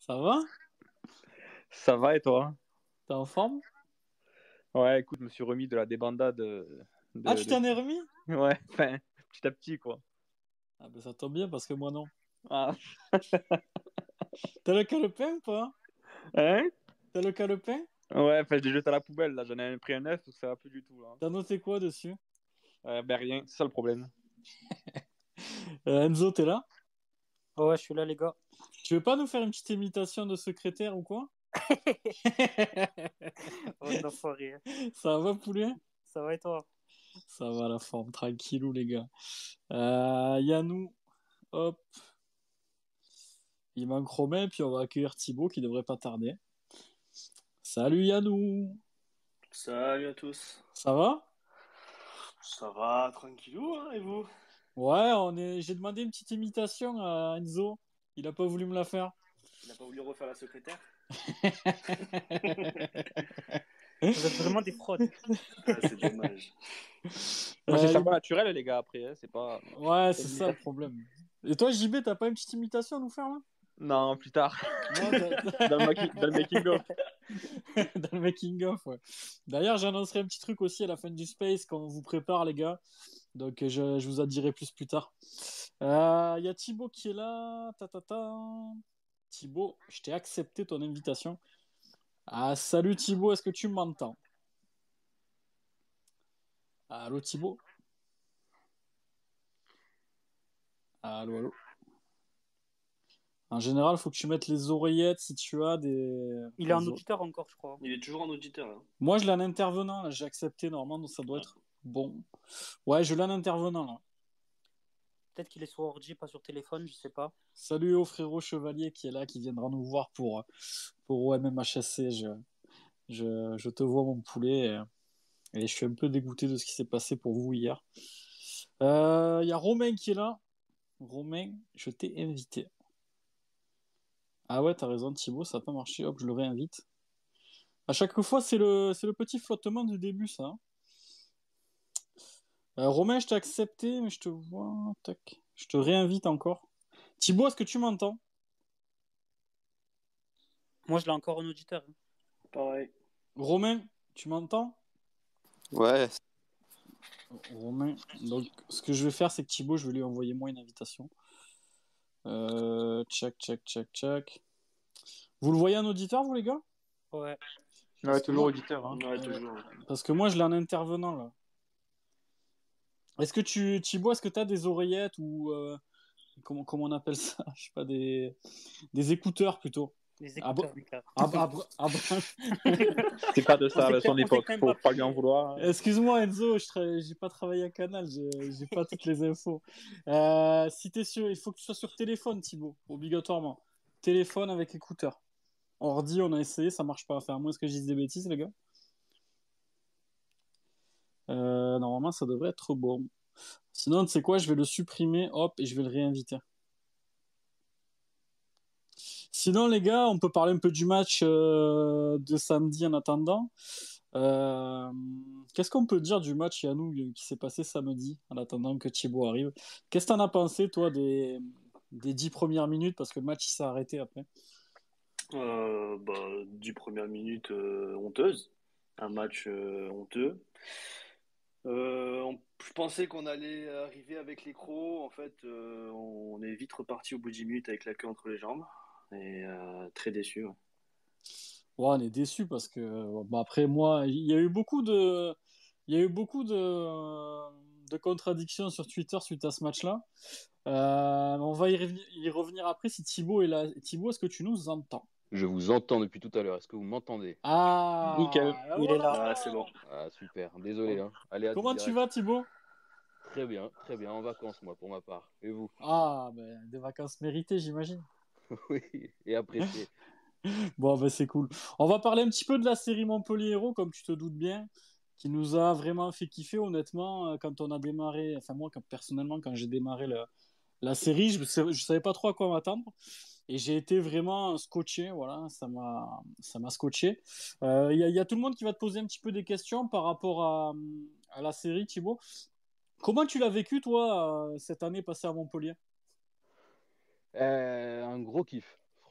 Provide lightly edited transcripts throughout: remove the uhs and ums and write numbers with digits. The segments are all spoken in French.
Ça va? Ça va et toi? T'es en forme? Ouais, écoute, je me suis remis de la débandade Ah, tu t'en es remis? Ouais, enfin, petit à petit, quoi. Ah, ben ça tombe bien parce que moi non. Ah, T'as le calepin ou pas? hein? T'as le calepin? Ouais, enfin, je l'ai jeté à la poubelle, là. J'en ai pris un neuf, donc ça va plus du tout, là. T'as noté quoi dessus? Ben rien, c'est ça le problème. Enzo, t'es là? Ouais, je suis là, les gars. Tu veux pas nous faire une petite imitation de secrétaire ou quoi? Oh, l'enfoiré. Ça va, poulet? Ça va et toi? Ça va la forme, tranquillou les gars. Yannou, hop, il manque Romain, puis on va accueillir Thibaut qui devrait pas tarder. Salut Yannou, Salut à tous. ça va? Ça va tranquillou, hein, et vous? Ouais, j'ai demandé une petite imitation à Enzo, il a pas voulu me la faire. Il n'a pas voulu refaire la secrétaire? Vous êtes vraiment des fraudes. Ah, c'est dommage. Moi, c'est Euh, cerveau naturel, les gars, après, hein, c'est pas. Ouais, c'est ça le problème. Et toi, JB, t'as pas une petite imitation à nous faire là? Non, plus tard. Non, Dans le making-of. dans le making of, ouais. D'ailleurs, j'annoncerai un petit truc aussi à la fin du space quand on vous prépare, les gars. Donc, je vous en dirai plus tard. Il y a Thibaut qui est là. Thibaut, je t'ai accepté ton invitation. Ah, salut Thibaut, est-ce que tu m'entends? Allô Thibaut? Allô, allô? En général, il faut que tu mettes les oreillettes si tu as des. Il est en auditeur encore, je crois. Il est toujours en auditeur, hein. Moi, je l'ai en intervenant, là, j'ai accepté normalement, donc ça doit être bon. Ouais, je l'ai en intervenant, là. Peut-être qu'il est sur ordi, pas sur téléphone, je sais pas. Salut au frérot Chevalier qui est là, qui viendra nous voir pour OMMHSC. Je te vois, mon poulet, et je suis un peu dégoûté de ce qui s'est passé pour vous hier. Il y a Romain qui est là. Romain, je t'ai invité. Ah ouais, t'as raison, Thibaut, ça n'a pas marché. Hop, je le réinvite. À chaque fois, c'est le petit flottement du début, ça, hein. Romain, je t'ai accepté, mais je te vois. Tac. Je te réinvite encore. Thibaut, est-ce que tu m'entends? Moi, je l'ai encore en auditeur. Pareil. Romain, tu m'entends? Ouais, Romain. Donc, ce que je vais faire, c'est que Thibaut, je vais lui envoyer moi une invitation. Tchac. Vous le voyez en auditeur, vous, les gars? Ouais. Ouais, toujours auditeur, hein. Ouais, toujours. Parce que moi, je l'ai en intervenant, là. Thibaut, est-ce que tu as des oreillettes ou comment on appelle ça? Je sais pas, des écouteurs plutôt. Les écouteurs, les gars. C'est pas de ça, On à son s'est époque. quand même Faut pas pas lui en pris. vouloir. Excuse-moi Enzo, j'ai pas travaillé à Canal, j'ai pas toutes les infos. Si t'es sûr, il faut que tu sois sur téléphone, Thibaut, obligatoirement. Téléphone avec écouteur. Ordi, on a essayé, ça marche pas. Enfin, à moins que je dise des bêtises, les gars. Normalement, ça devrait être bon. Sinon, tu sais quoi, je vais le supprimer, hop, et je vais le réinviter. Sinon, les gars, on peut parler un peu du match de samedi en attendant. Qu'est-ce qu'on peut dire du match, Yannou, qui s'est passé samedi, en attendant que Thibaut arrive? Qu'est-ce que t'en as pensé, toi, des 10 premières minutes, parce que le match il s'est arrêté après? 10 premières minutes honteuses. Un match honteux. Je pensais qu'on allait arriver avec les crocs. En fait, on est vite reparti au bout de 10 minutes avec la queue entre les jambes. Et très déçu, ouais. Ouais, on est déçus parce que, bon, après, moi, il y a eu beaucoup de contradictions sur Twitter suite à ce match-là. On va y revenir après si Thibaut est là. Thibaut, est-ce que tu nous entends? je vous entends depuis tout à l'heure. Est-ce que vous m'entendez? Nickel. Ah, Il est là. Ah, c'est bon. Ah, super. Désolé, hein. Aléa du Comment tu direct. vas, Thibaut? Très bien, très bien. En vacances, moi, pour ma part. Et vous? Ah, ben, des vacances méritées, j'imagine. Oui, et apprécié. Bon, ben, c'est cool. On va parler un petit peu de la série Montpellier Hérault, comme tu te doutes bien, qui nous a vraiment fait kiffer, honnêtement, quand on a démarré, enfin, moi, personnellement, quand j'ai démarré la série, je savais pas trop à quoi m'attendre. Et j'ai été vraiment scotché, voilà, ça m'a scotché. Il y a tout le monde qui va te poser un petit peu des questions par rapport à la série, Thibaut. Comment tu l'as vécu, toi, cette année passée à Montpellier? Un gros kiff.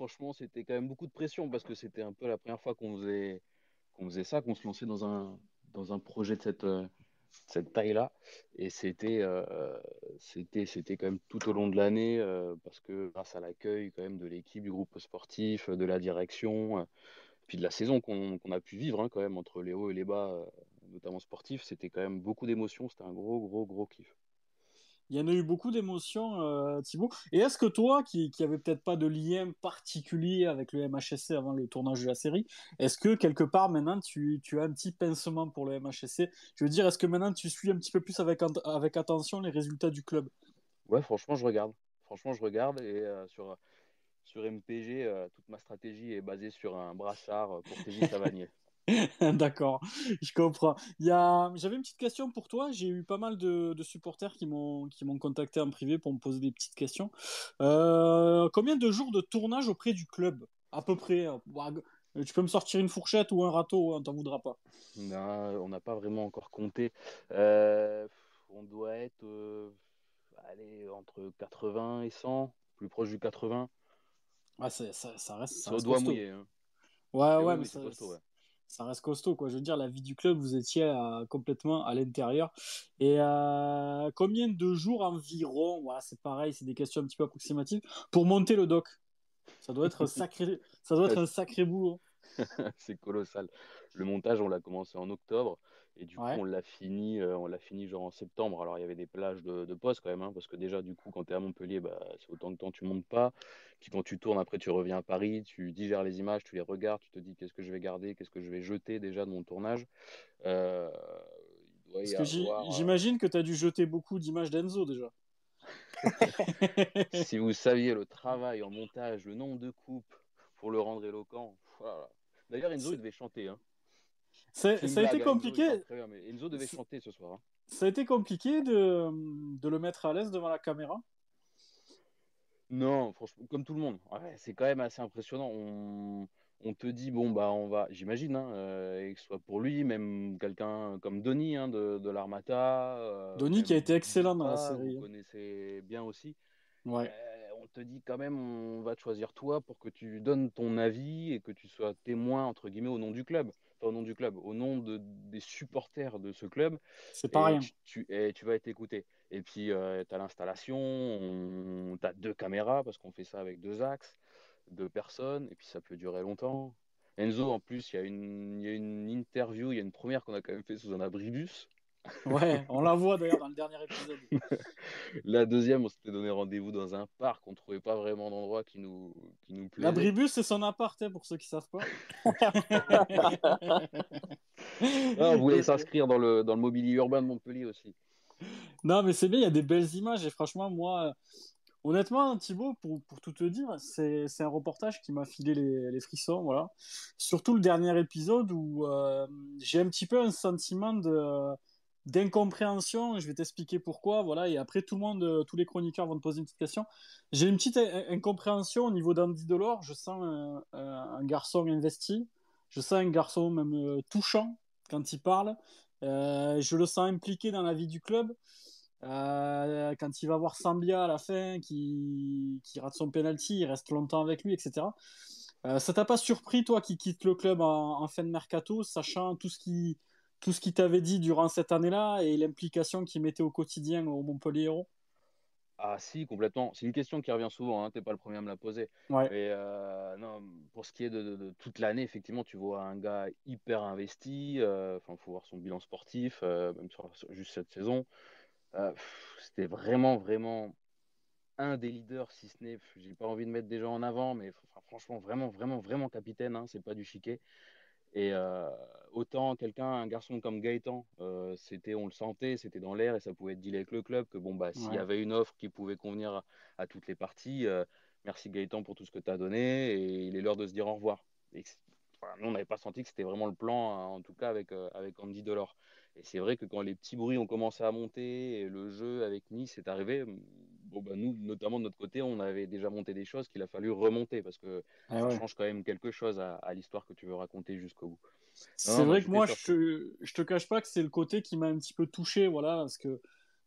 franchement, c'était quand même beaucoup de pression parce que c'était un peu la première fois qu'on faisait ça, qu'on se lançait dans un projet de cette taille-là. Et c'était quand même tout au long de l'année parce que grâce à l'accueil quand même de l'équipe, du groupe sportif, de la direction, puis de la saison qu'on a pu vivre hein, quand même entre les hauts et les bas, notamment sportifs, c'était quand même beaucoup d'émotions. C'était un gros, gros, gros kiff. Il y en a eu beaucoup d'émotions, Thibaut. Et est-ce que toi, qui avait peut-être pas de lien particulier avec le MHSC avant le tournage de la série, est-ce que quelque part maintenant tu as un petit pincement pour le MHSC? Je veux dire, est-ce que maintenant tu suis un petit peu plus avec attention les résultats du club? Ouais, franchement, je regarde. Franchement, je regarde et sur MPG, toute ma stratégie est basée sur un brassard pour Teddy Savanier. D'accord, je comprends. J'avais une petite question pour toi. J'ai eu pas mal de supporters qui m'ont contacté en privé pour me poser des petites questions. Combien de jours de tournage auprès du club? À peu près. Tu peux me sortir une fourchette ou un râteau, on t'en voudra pas. Non, on n'a pas vraiment encore compté. Euh, on doit être allez, entre 80 et 100, plus proche du 80. Ouais, ça reste, ça C'est au reste doigt costaud. mouillé. Hein. Ouais, Et ouais, oui, mais oui, c'est costaud. Ouais. ça reste costaud, quoi. Je veux dire, la vie du club, vous étiez complètement à l'intérieur. Et combien de jours environ, voilà, c'est pareil, c'est des questions un petit peu approximatives, pour monter le doc? Ça doit être un sacré boulot. C'est colossal. Le montage, on l'a commencé en octobre et du coup, Ouais. on l'a fini genre en septembre. Alors, il y avait des plages de pause quand même, hein, parce que déjà, du coup, quand tu es à Montpellier, bah, c'est autant de temps tu montes pas. Puis quand tu tournes, après, tu reviens à Paris, tu digères les images, tu les regardes, tu te dis qu'est-ce que je vais garder, qu'est-ce que je vais jeter déjà de mon tournage. Euh, il doit Parce y que avoir. j'imagine que tu as dû jeter beaucoup d'images d'Enzo déjà. Si vous saviez le travail en montage, le nombre de coupes pour le rendre éloquent. Voilà. D'ailleurs, Enzo, il C'est- devait chanter. Hein. C'est une Ça a été blague, hein, Enzo, il chante compliqué. très bien, mais Enzo devait chanter ce soir. Hein. Ça a été compliqué de le mettre à l'aise devant la caméra. Non, franchement, comme tout le monde. Ouais, c'est quand même assez impressionnant. On te dit, bon, bah, on va, j'imagine, hein, et que ce soit pour lui, même quelqu'un comme Donny hein, de l'Armata, ou Donny qui a même été excellent dans la Duprat, vous série. connaissez bien aussi. Ouais. On te dit quand même, on va te choisir toi pour que tu donnes ton avis et que tu sois témoin, entre guillemets, au nom du club. Enfin, au nom du club, au nom des supporters de ce club. C'est pas Et rien. tu vas être écouté. Et puis, tu as l'installation, tu as deux caméras parce qu'on fait ça avec deux axes, deux personnes, et puis ça peut durer longtemps. Enzo, en plus, il y a une interview, il y a une première qu'on a quand même fait sous un abribus. Ouais, on la voit d'ailleurs dans le dernier épisode. La deuxième, on s'était donné rendez-vous dans un parc, on trouvait pas vraiment d'endroit qui nous plaisait. L'abribus, c'est son appart, hein, pour ceux qui savent pas. Ah, on voulait s'inscrire dans le mobilier urbain de Montpellier aussi. Non, mais c'est bien, il y a des belles images. Et franchement, moi, honnêtement, Thibaut, pour tout te dire, c'est un reportage qui m'a filé les frissons. Voilà. Surtout le dernier épisode où j'ai un petit peu un sentiment d'incompréhension. Je vais t'expliquer pourquoi. Voilà. Et après, tout le monde, tous les chroniqueurs vont te poser une petite question. J'ai une petite incompréhension au niveau d'Andy Delors. Je sens un garçon investi. Je sens un garçon même touchant quand il parle. Je le sens impliqué dans la vie du club. Quand il va voir Sambia à la fin, qui rate son penalty, il reste longtemps avec lui, etc. Ça t'a pas surpris, toi, qui quitte le club en fin de mercato, sachant tout ce qu'il t'avait dit durant cette année-là et l'implication qu'il mettait au quotidien au Montpellier Hérault? Ah si, complètement. C'est une question qui revient souvent, hein, t'es pas le premier à me la poser. Ouais. Mais non, pour ce qui est de toute l'année, effectivement, tu vois un gars hyper investi. Enfin, faut voir son bilan sportif, même juste cette saison. C'était vraiment, vraiment un des leaders, si ce n'est, j'ai pas envie de mettre des gens en avant, mais enfin, franchement, vraiment, vraiment, vraiment capitaine, hein, c'est pas du chiquet. Et autant un garçon comme Gaëtan, on le sentait, c'était dans l'air et ça pouvait être deal avec le club que bon bah s'il y Ouais. avait une offre qui pouvait convenir à toutes les parties, merci Gaëtan pour tout ce que tu as donné et il est l'heure de se dire au revoir. Enfin, nous on n'avait pas senti que c'était vraiment le plan, hein, en tout cas avec Andy Delors. Et c'est vrai que quand les petits bruits ont commencé à monter et le jeu avec Nice est arrivé, bon bah nous notamment de notre côté on avait déjà monté des choses qu'il a fallu remonter parce que Eh ça ouais. change quand même quelque chose à l'histoire que tu veux raconter jusqu'au bout. C'est Non, non, vrai que j'étais moi, surpris. je te cache pas que c'est le côté qui m'a un petit peu touché, voilà, parce que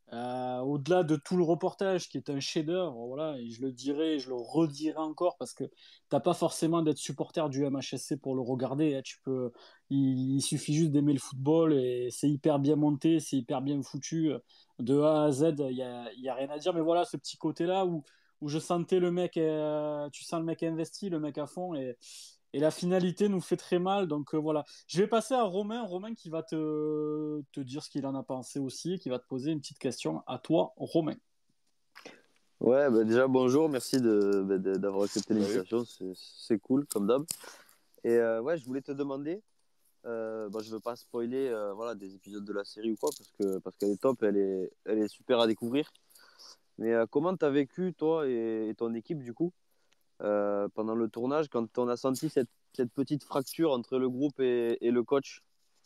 Au-delà de tout le reportage qui est un chef-d'œuvre, voilà, et je le dirai, je le redirai encore parce que t'as pas forcément d'être supporter du MHSC pour le regarder, hein. Il suffit juste d'aimer le football et c'est hyper bien monté, c'est hyper bien foutu. De A à Z, il y a rien à dire. Mais voilà, ce petit côté-là où je sentais le mec, tu sens le mec investi, le mec à fond et la finalité nous fait très mal. Donc voilà. Je vais passer à Romain qui va te dire ce qu'il en a pensé aussi, et qui va te poser une petite question à toi, Romain. Ouais, bah déjà bonjour, merci d'avoir accepté Salut. l'invitation, c'est cool comme d'hab. Et ouais, je voulais te demander, je veux pas spoiler voilà, des épisodes de la série ou quoi, parce qu'elle est top, elle est super à découvrir. Mais comment t'as vécu toi et ton équipe du coup pendant le tournage quand on a senti cette petite fracture entre le groupe et le coach?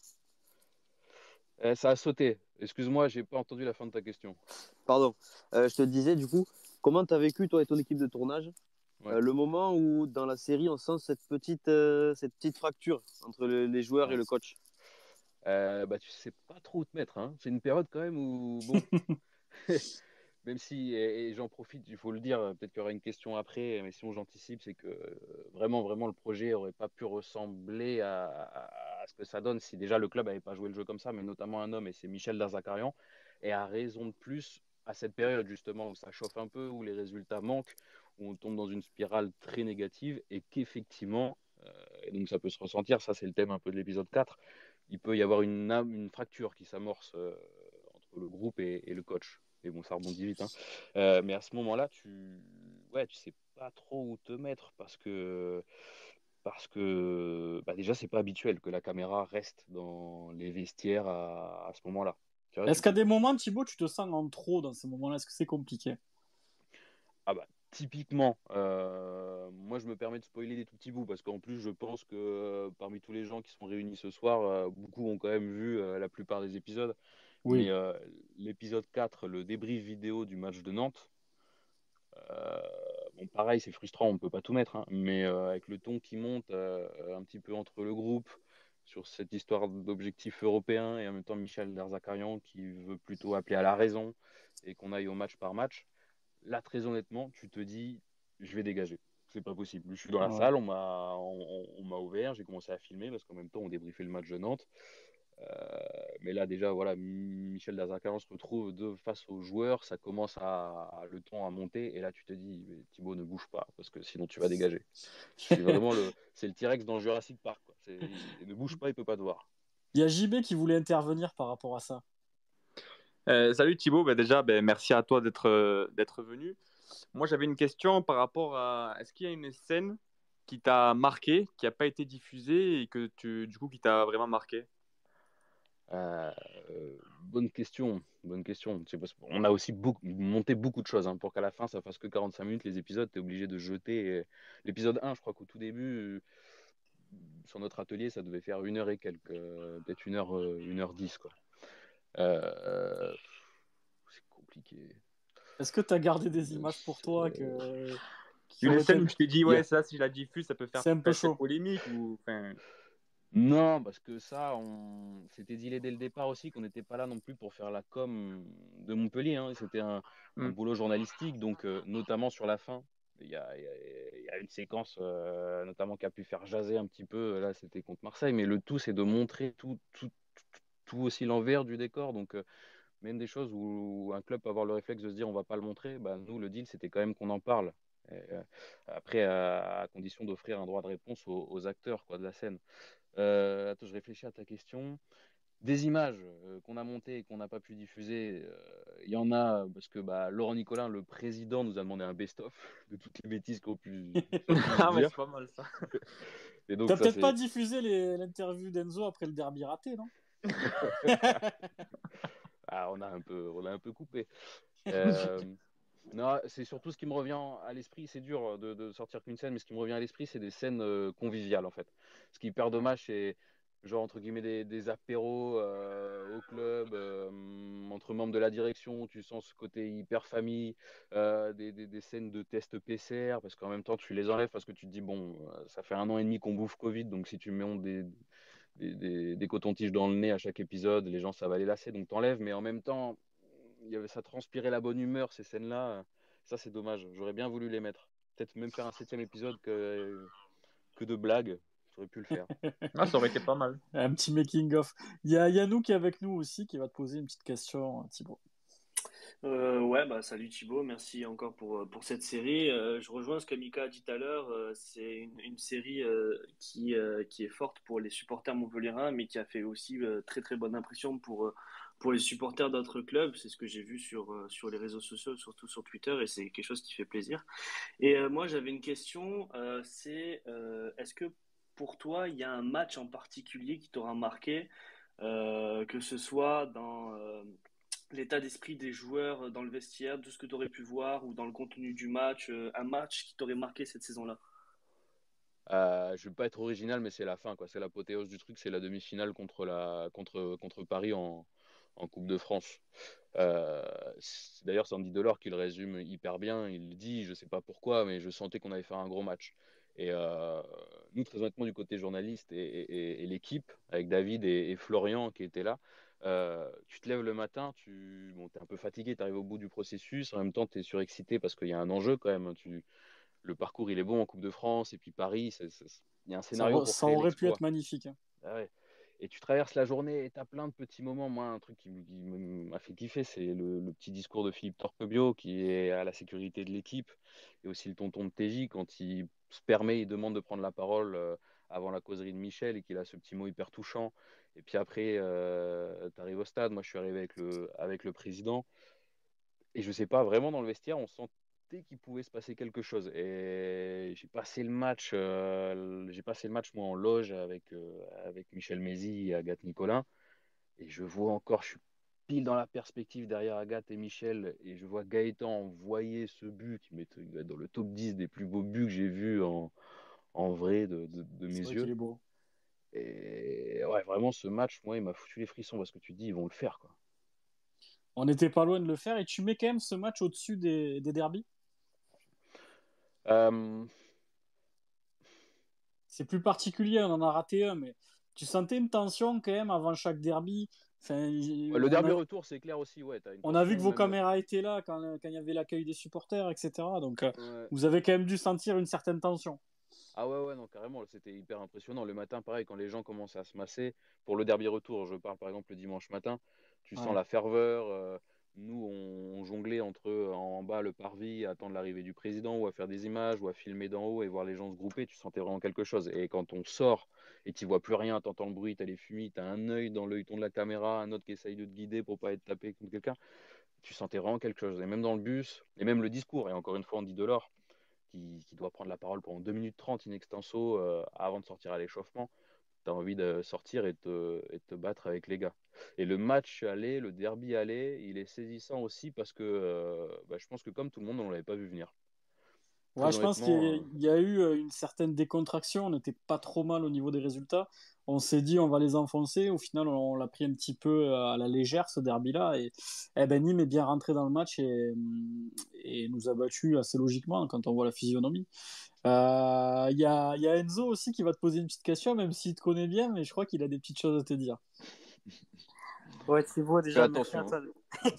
Ça a sauté. Excuse-moi, j'ai pas entendu la fin de ta question. Pardon, je te disais du coup, comment t'as vécu toi et ton équipe de tournage Ouais. le moment où dans la série on sent cette petite fracture entre les joueurs et Ouais. le coach? Tu sais pas trop où te mettre, hein. C'est une période quand même où, bon, même si, et j'en profite, il faut le dire, peut-être qu'il y aura une question après, mais sinon j'anticipe, c'est que vraiment, vraiment, le projet aurait pas pu ressembler à ce que ça donne si déjà le club avait pas joué le jeu comme ça, mais notamment un homme, et c'est Michel Derzakarian, et à raison de plus à cette période justement où ça chauffe un peu, où les résultats manquent, où on tombe dans une spirale très négative, et qu'effectivement, et donc ça peut se ressentir, ça c'est le thème un peu de l'épisode 4, il peut y avoir une fracture qui s'amorce entre le groupe et le coach. Mais bon, ça rebondit vite, hein. Mais à ce moment-là, tu sais pas trop où te mettre parce que déjà, c'est pas habituel que la caméra reste dans les vestiaires à ce moment-là. Tu vois, Est-ce qu'à des moments, Thibaut, tu te sens en trop dans ces moments-là? Est-ce que c'est compliqué? typiquement, moi je me permets de spoiler des tout petits bouts parce qu'en plus je pense que parmi tous les gens qui sont réunis ce soir, beaucoup ont quand même vu la plupart des épisodes. Mais Oui. l'épisode 4, le débrief vidéo du match de Nantes, euh, bon pareil c'est frustrant, on ne peut pas tout mettre, hein, mais avec le ton qui monte un petit peu entre le groupe sur cette histoire d'objectif européen et en même temps Michel Derzakarian qui veut plutôt appeler à la raison et qu'on aille au match par match. Là, très honnêtement, tu te dis, je vais dégager. C'est pas possible. Je suis dans la Ouais. salle, on m'a ouvert, j'ai commencé à filmer parce qu'en même temps, on débriefait le match de Nantes. Mais là, déjà, voilà, Michel Derzakarian se retrouve face aux joueurs, ça commence le ton à monter, et là, tu te dis, Thibaut, ne bouge pas parce que sinon, tu vas dégager. C'est vraiment c'est le T-Rex dans Jurassic Park, quoi. Il ne bouge pas, il peut pas te voir. Il y a JB qui voulait intervenir par rapport à ça. Salut Thibaut, déjà merci à toi d'être venu. Moi j'avais une question par rapport à est-ce qu'il y a une scène qui t'a marqué, qui n'a pas été diffusée et du coup qui t'a vraiment marqué? Euh, Bonne question, bonne question. C'est parce qu'on a aussi monté beaucoup de choses, hein, pour qu'à la fin ça fasse que 45 minutes les épisodes, tu es obligé de jeter. L'épisode 1, je crois qu'au tout début, sur notre atelier, ça devait faire 1 heure et quelques, peut-être 1h10, quoi. C'est compliqué. Est-ce que tu as gardé des images pour toi qui Une auraient été... scène où tu t'es dit, Il y a- ouais, ça, si je la diffuse, ça peut faire C'est un peu peut-être chaud. polémique ou. Enfin, Non, parce que ça, on s'était dit dès le départ aussi qu'on n'était pas là non plus pour faire la com de Montpellier, hein. C'était un hmm. boulot journalistique, donc notamment sur la fin, il y a une séquence notamment qui a pu faire jaser un petit peu. Là, c'était contre Marseille, mais le tout, c'est de montrer tout aussi l'envers du décor. Donc, même des choses où un club peut avoir le réflexe de se dire on va pas le montrer, bah, nous, le deal, c'était quand même qu'on en parle. Et, après, à condition d'offrir un droit de réponse aux acteurs, quoi, de la scène. Attends, je réfléchis à ta question. Des images qu'on a montées et qu'on n'a pas pu diffuser, il y en a parce que Laurent Nicolin, le président, nous a demandé un best-of de toutes les bêtises qu'on pu Ah, mais c'est dire. pas mal ça. Et donc T'as ça peut-être pas c'est, diffusé l'interview d'Enzo après le derby raté, non? on a un peu coupé. Euh, non, c'est surtout ce qui me revient à l'esprit. C'est dur de sortir qu'une scène, mais ce qui me revient à l'esprit, c'est des scènes conviviales en fait. Ce qui est hyper dommage, c'est genre entre guillemets des apéros au club entre membres de la direction. Tu sens ce côté hyper famille, des scènes de tests PCR, parce qu'en même temps tu les enlèves parce que tu te dis bon, ça fait 1 an et demi qu'on bouffe Covid, donc si tu mets des cotons-tiges dans le nez à chaque épisode, les gens ça va les lasser, donc t'enlèves, mais en même temps ça transpirait la bonne humeur, ces scènes-là. Ça, c'est dommage. J'aurais bien voulu les mettre. Peut-être même faire un 7e épisode que de blagues. J'aurais pu le faire. Ah, ça aurait été pas mal. Un petit making-of. Il y a Yannou qui est avec nous aussi, qui va te poser une petite question, Thibaut. Ouais, bah salut Thibaut, merci encore pour cette série. Je rejoins ce que Mika a dit tout à l'heure. C'est une série qui est forte pour les supporters montpelliérains, mais qui a fait aussi très très bonne impression pour les supporters d'autres clubs. C'est ce que j'ai vu sur les réseaux sociaux, surtout sur Twitter, et c'est quelque chose qui fait plaisir. Et moi, j'avais une question, est-ce que pour toi, il y a un match en particulier qui t'aura marqué, que ce soit dans l'état d'esprit des joueurs dans le vestiaire, de ce que tu aurais pu voir, ou dans le contenu du match, un match qui t'aurait marqué cette saison-là? Je ne vais pas être original, mais c'est la fin, quoi. C'est l'apothéose du truc. C'est la demi-finale contre Paris en Coupe de France. C'est d'ailleurs Sandy Delors qui le résume hyper bien. Il le dit, je ne sais pas pourquoi, mais je sentais qu'on allait faire un gros match. Et nous, très honnêtement, du côté journaliste et l'équipe, avec David et Florian qui étaient là, tu te lèves le matin, bon, tu es un peu fatigué, tu arrives au bout du processus, en même temps, tu es surexcité parce qu'il y a un enjeu quand même. Le parcours, il est bon en Coupe de France, et puis Paris, il y a un scénario pour Ça créer aurait pu être l'exploit. magnifique, hein. Ah ouais. Et tu traverses la journée et tu as plein de petits moments. Moi, un truc qui m'a fait kiffer, c'est le petit discours de Philippe Torquebio qui est à la sécurité de l'équipe, et aussi le tonton de TJ quand il se permet, il demande de prendre la parole avant la causerie de Michel, et qu'il a ce petit mot hyper touchant. Et puis après, tu arrives au stade. Moi, je suis arrivé avec le président. Et je sais pas, vraiment dans le vestiaire, on sentait qu'il pouvait se passer quelque chose. Et j'ai passé le match moi en loge avec Michel Mézy et Agathe Nicolin. Et je vois encore, je suis pile dans la perspective derrière Agathe et Michel, et je vois Gaëtan envoyer ce but il doit être dans le top 10 des plus beaux buts que j'ai vus en vrai de mes C'est vrai qu'il yeux. est beau. Et ouais, vraiment, ce match, moi, il m'a foutu les frissons parce que tu te dis, ils vont le faire, quoi. On n'était pas loin de le faire, et tu mets quand même ce match au-dessus des derbies. Euh, C'est plus particulier, on en a raté un, mais tu sentais une tension quand même avant chaque derby. Enfin, ouais, le derby retour, c'est clair aussi, ouais, t'as une on a vu que tension, vos même. caméras étaient là quand il y avait l'accueil des supporters, etc. Donc, Ouais. vous avez quand même dû sentir une certaine tension. Ah ouais, ouais, non, carrément, c'était hyper impressionnant. Le matin, pareil, quand les gens commencent à se masser, pour le derby retour, je parle par exemple le dimanche matin, tu sens Ouais. la ferveur. Nous, on jonglait entre en bas le parvis, à attendre l'arrivée du président, ou à faire des images, ou à filmer d'en haut et voir les gens se grouper. Tu sentais vraiment quelque chose. Et quand on sort et tu vois plus rien, tu entends le bruit, tu as les fumis, tu as un œil dans l'œilleton de la caméra, un autre qui essaye de te guider pour pas être tapé contre quelqu'un, tu sentais vraiment quelque chose. Et même dans le bus, et même le discours, et encore une fois, on dit Delors, qui doit prendre la parole pendant 2 minutes 30 in extenso avant de sortir à l'échauffement. Tu as envie de sortir et te battre avec les gars. Et le match aller, le derby aller, il est saisissant aussi parce que je pense que comme tout le monde, on ne l'avait pas vu venir. Ouais, Très je pense qu'il honnêtement, y a eu une certaine décontraction. On n'était pas trop mal au niveau des résultats. On s'est dit, on va les enfoncer. Au final, on l'a pris un petit peu à la légère, ce derby-là. Et eh ben, Nîmes est bien rentré dans le match et nous a battus assez logiquement quand on voit la physionomie. Il y a Enzo aussi qui va te poser une petite question, même s'il te connaît bien, mais je crois qu'il a des petites choses à te dire. Ouais, Thibaut, fais déjà, merci à attention, hein. toi.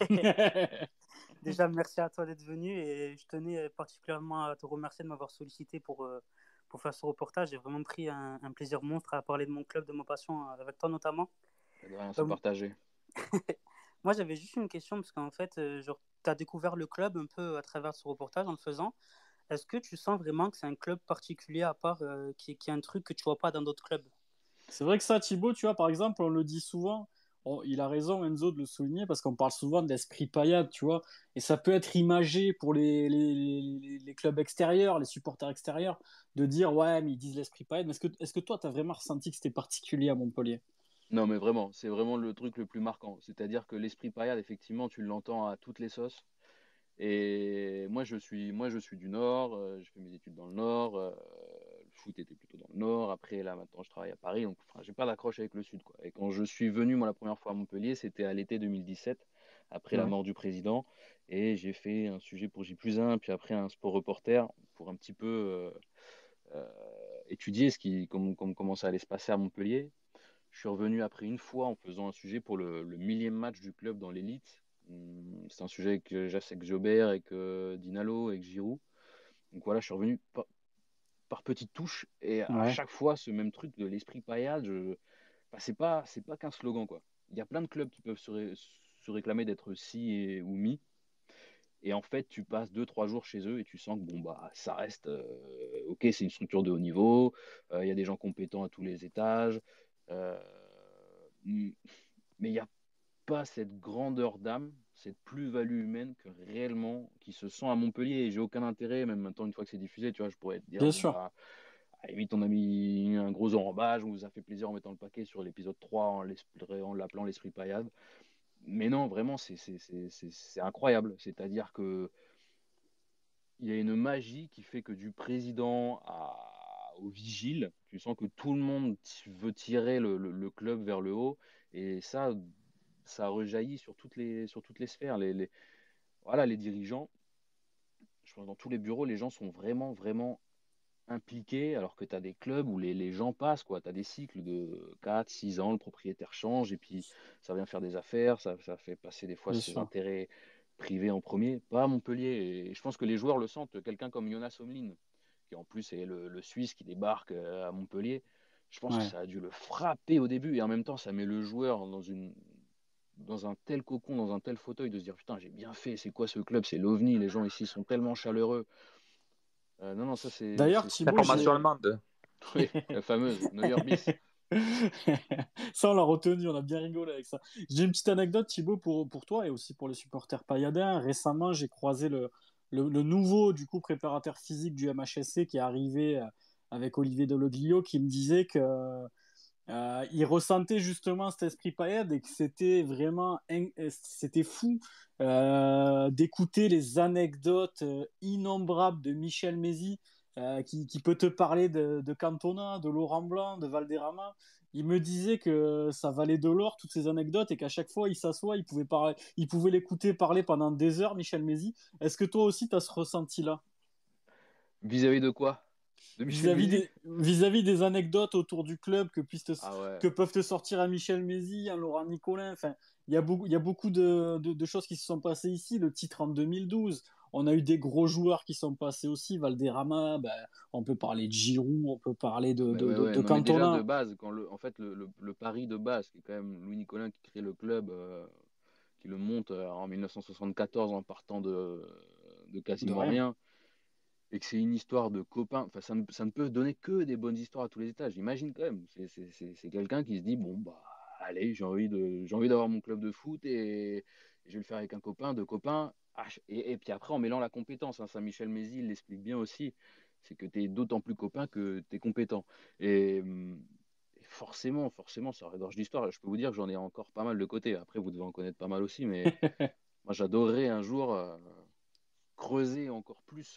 Déjà, merci à toi d'être venu, et je tenais particulièrement à te remercier de m'avoir sollicité pour faire ce reportage. J'ai vraiment pris un plaisir monstre à parler de mon club, de ma passion avec toi notamment. De rien, c'est Euh, partagé. Moi, j'avais juste une question parce qu'en fait, tu as découvert le club un peu à travers ce reportage en le faisant. Est-ce que tu sens vraiment que c'est un club particulier à part qui est un truc que tu vois pas dans d'autres clubs? C'est vrai que ça, Thibaut, tu vois, par exemple, on le dit souvent, il a raison, Enzo, de le souligner, parce qu'on parle souvent d'esprit paillade, tu vois, et ça peut être imagé pour les clubs extérieurs, les supporters extérieurs, de dire, ouais, mais ils disent l'esprit paillade, mais est-ce que toi, tu as vraiment ressenti que c'était particulier à Montpellier? Non, mais vraiment, c'est vraiment le truc le plus marquant. C'est-à-dire que l'esprit paillade, effectivement, tu l'entends à toutes les sauces. Et moi, je suis du Nord, j'ai fait mes études dans le Nord, le foot était plutôt dans le Nord. Après, là, maintenant, je travaille à Paris, donc enfin, j'ai pas d'accroche avec le Sud, quoi. Et quand je suis venu, moi, la première fois à Montpellier, c'était à l'été 2017, après la Ouais. mort du président. Et j'ai fait un sujet pour J+1, puis après un sport reporter, pour un petit peu étudier comment ça allait se passer à Montpellier. Je suis revenu après une fois en faisant un sujet pour le 1000e match du club dans l'élite. C'est un sujet avec Jobert, avec Dinalo, avec Giroud. Donc voilà, je suis revenu par petites touches. Et à Ouais, chaque fois, ce même truc de l'esprit paillade, bah, c'est pas qu'un slogan, quoi. Il y a plein de clubs qui peuvent se réclamer d'être si ou mi. Et en fait, tu passes 2, 3 jours chez eux et tu sens que bon, bah, ça reste. Ok, c'est une structure de haut niveau. Il y a des gens compétents à tous les étages. euh, mais il n'y a pas cette grandeur d'âme, cette plus-value humaine que réellement qui se sent à Montpellier. Et j'ai aucun intérêt, même maintenant, une fois que c'est diffusé, tu vois, je pourrais te dire, bien bon, sûr. bah, à la limite, on a mis un gros enrobage, on vous a fait plaisir en mettant le paquet sur l'épisode 3 en l'appelant l'esprit paillade. Mais non, vraiment, c'est incroyable. C'est-à-dire que il y a une magie qui fait que du président au vigile, tu sens que tout le monde veut tirer le club vers le haut. Et ça rejaillit sur toutes les sphères. Voilà, les dirigeants, je pense dans tous les bureaux, les gens sont vraiment, vraiment impliqués, alors que tu as des clubs où les gens passent, quoi. Tu as des cycles de 4, 6 ans, le propriétaire change, et puis ça vient faire des affaires, ça fait passer des fois Bien ses sûr. intérêts privés en premier, pas à Montpellier. Et je pense que les joueurs le sentent. Quelqu'un comme Jonas Omlin, qui en plus est le Suisse qui débarque à Montpellier, je pense que Ouais. ça a dû le frapper au début, et en même temps, ça met le joueur dans un tel cocon, dans un tel fauteuil, de se dire putain, j'ai bien fait, c'est quoi ce club, c'est l'OVNI, les gens ici sont tellement chaleureux. Non, non, ça D'ailleurs, La Thibaut, formation j'ai. allemande. Oui, la fameuse Neuer bis. Ça, on l'a retenu, on a bien rigolé avec ça. J'ai une petite anecdote, Thibaut, pour toi et aussi pour les supporters payadins. Récemment, j'ai croisé le nouveau du coup préparateur physique du MHSC qui est arrivé avec Olivier Deloglio qui me disait que il ressentait justement cet esprit paillade et que c'était vraiment c'était fou d'écouter les anecdotes innombrables de Michel Mézy qui peut te parler de Cantona, de Laurent Blanc, de Valderrama. Il me disait que ça valait de l'or toutes ces anecdotes et qu'à chaque fois il s'assoit, il pouvait l'écouter parler pendant des heures, Michel Mézy. Est-ce que toi aussi tu as ce ressenti-là Vis-à-vis de quoi? De Michel vis-à-vis Mézy? vis-à-vis des anecdotes autour du club Ah ouais. que peuvent te sortir un Michel Mézy, un Laurent Nicolin. Enfin, il y a beaucoup de choses qui se sont passées ici. Le titre en 2012, on a eu des gros joueurs qui sont passés aussi. Valderrama, ben, on peut parler de Giroud, on peut parler Non, mais ouais, ouais. de Non, mais déjà de Cantona. base, en fait, le pari de base, qui est quand même Louis Nicolin qui crée le club, qui le monte en 1974 en partant de De quasiment rien. rien, et que c'est une histoire de copains, enfin, ça ne peut donner que des bonnes histoires à tous les étages. J'imagine quand même. C'est quelqu'un qui se dit, bon, bah, allez, j'ai envie d'avoir mon club de foot et je vais le faire avec un copain, deux copains. Et puis après, en mêlant la compétence, hein, Saint-Michel Mézy il l'explique bien aussi, c'est que tu es d'autant plus copain que tu es compétent. Et forcément, ça regorge d'histoire. Je peux vous dire que j'en ai encore pas mal de côté. Après, vous devez en connaître pas mal aussi, mais moi, j'adorerais un jour creuser encore plus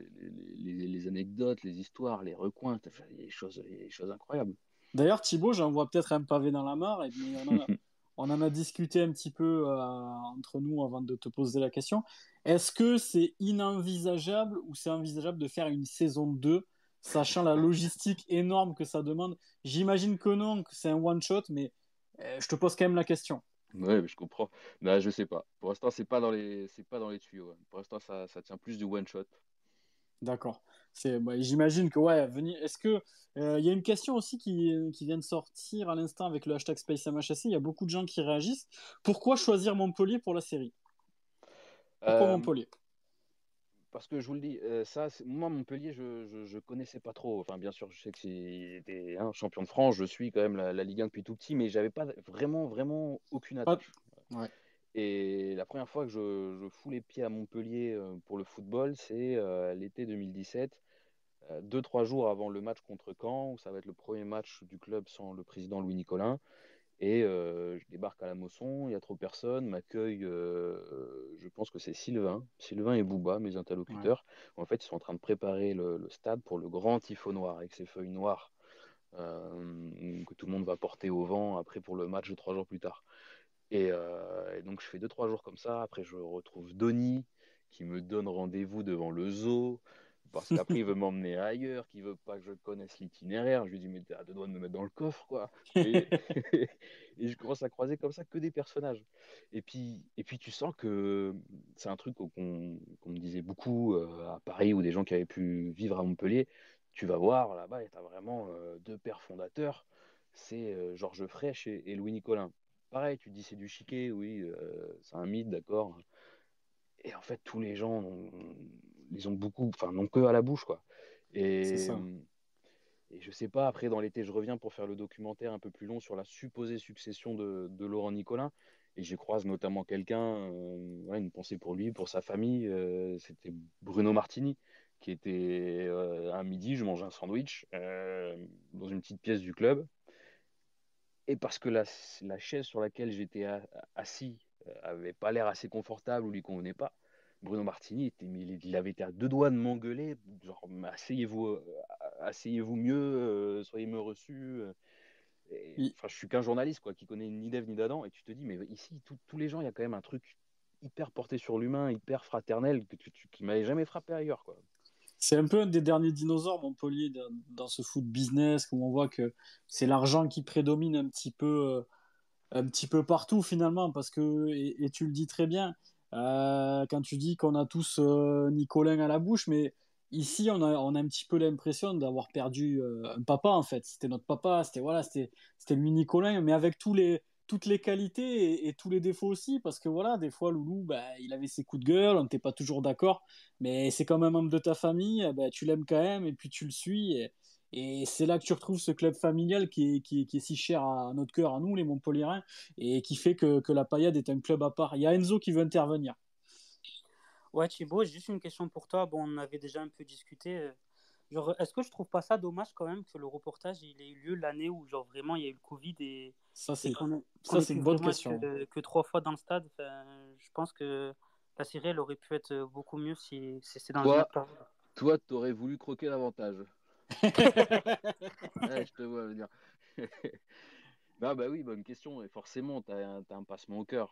les anecdotes, les histoires, les recoins, enfin, les choses incroyables. D'ailleurs, Thibaut, j'envoie peut-être un pavé dans la mare, mais on en a discuté un petit peu entre nous avant de te poser la question. Est-ce que c'est inenvisageable ou c'est envisageable de faire une saison 2, sachant la logistique énorme que ça demande? J'imagine que non, que c'est un one-shot, mais je te pose quand même la question. Ouais, mais je comprends. Là, je sais pas. Pour l'instant, c'est pas dans les tuyaux, hein. Pour l'instant, ça tient plus du one shot. D'accord. Bah, j'imagine que, ouais, venir. Est-ce que. Il y a une question aussi qui vient de sortir à l'instant avec le hashtag SpaceMHSC. Il y a beaucoup de gens qui réagissent. Pourquoi choisir Montpellier pour la série? Pourquoi Euh, Montpellier? Parce que je vous le dis, moi, Montpellier, je connaissais pas trop. Enfin, bien sûr, je sais que c'est était champion de France. Je suis quand même la Ligue 1 depuis tout petit, mais j'avais pas vraiment, vraiment aucune Pas... attache. Ouais, Et la première fois que je fous les pieds à Montpellier pour le football, c'est l'été 2017, 2, 3 jours avant le match contre Caen, où ça va être le premier match du club sans le président Louis Nicolin. Et je débarque à la Mosson, il y a trop personne, m'accueille, je pense que c'est Sylvain et Bouba, mes ouais, interlocuteurs. En fait, ils sont en train de préparer le stade pour le grand tifo noir, avec ses feuilles noires que tout le monde va porter au vent après pour le match de 3 jours plus tard. Et donc, je fais 2, 3 jours comme ça. Après, je retrouve Donny qui me donne rendez-vous devant le zoo. Parce qu'après, il veut m'emmener ailleurs, qu'il veut pas que je connaisse l'itinéraire. Je lui dis, mais t'es à deux doigts de me mettre dans le coffre, quoi. Et, et je commence à croiser comme ça que des personnages. Et puis tu sens que c'est un truc qu'on me disait beaucoup à Paris ou des gens qui avaient pu vivre à Montpellier. Tu vas voir là-bas, et tu as vraiment deux pères fondateurs. C'est Georges Frêche et Louis Nicolin. Pareil, tu te dis c'est du chiquet, oui, c'est un mythe, d'accord. Et en fait, tous les gens, ils ont beaucoup, enfin, n'ont que à la bouche, quoi. C'est Et, ça. et je sais pas, après, dans l'été, je reviens pour faire le documentaire un peu plus long sur la supposée succession de Laurent Nicolin. Et j'y croise notamment quelqu'un, ouais, une pensée pour lui, pour sa famille. C'était Bruno Martini, qui était un midi, je mange un sandwich dans une petite pièce du club. Et parce que la chaise sur laquelle j'étais assis avait pas l'air assez confortable ou lui convenait pas, Bruno Martini il avait été à deux doigts de m'engueuler, genre asseyez-vous mieux, soyez mieux reçus. Il- Enfin, je suis qu'un journaliste quoi, qui connaît ni d'Ève ni d'Adam, et tu te dis mais ici tous les gens, il y a quand même un truc hyper porté sur l'humain, hyper fraternel qui m'avait jamais frappé ailleurs quoi. C'est un peu un des derniers dinosaures, Montpellier, dans ce foot business, où on voit que c'est l'argent qui prédomine un petit peu partout finalement, parce que, et tu le dis très bien, quand tu dis qu'on a tous Nicolin à la bouche, mais ici on a un petit peu l'impression d'avoir perdu un papa en fait. C'était notre papa, c'était lui Nicolin, mais avec toutes les qualités et tous les défauts aussi, parce que voilà, des fois Loulou, bah, il avait ses coups de gueule, on n'était pas toujours d'accord, mais c'est quand même un membre de ta famille, bah, tu l'aimes quand même et puis tu le suis. Et c'est là que tu retrouves ce club familial qui est si cher à notre cœur, à nous, les Montpelliérains, et qui fait que la Paillade est un club à part. Il y a Enzo qui veut intervenir. Ouais, Thibaut, j'ai juste une question pour toi. Bon, on avait déjà un peu discuté. Genre, est-ce que je trouve pas ça dommage quand même que le reportage il ait eu lieu l'année où genre vraiment il y a eu le Covid Ça, et c'est, qu'on ça, ait c'est pu une bonne vraiment être question. que 3 fois dans le stade. Enfin, je pense que la série elle aurait pu être beaucoup mieux si c'est dans une Toi, autre période. toi, t'aurais voulu croquer l'avantage. Ouais, je te vois venir. Ah bah oui, bonne question. Et forcément, t'as un passement au cœur.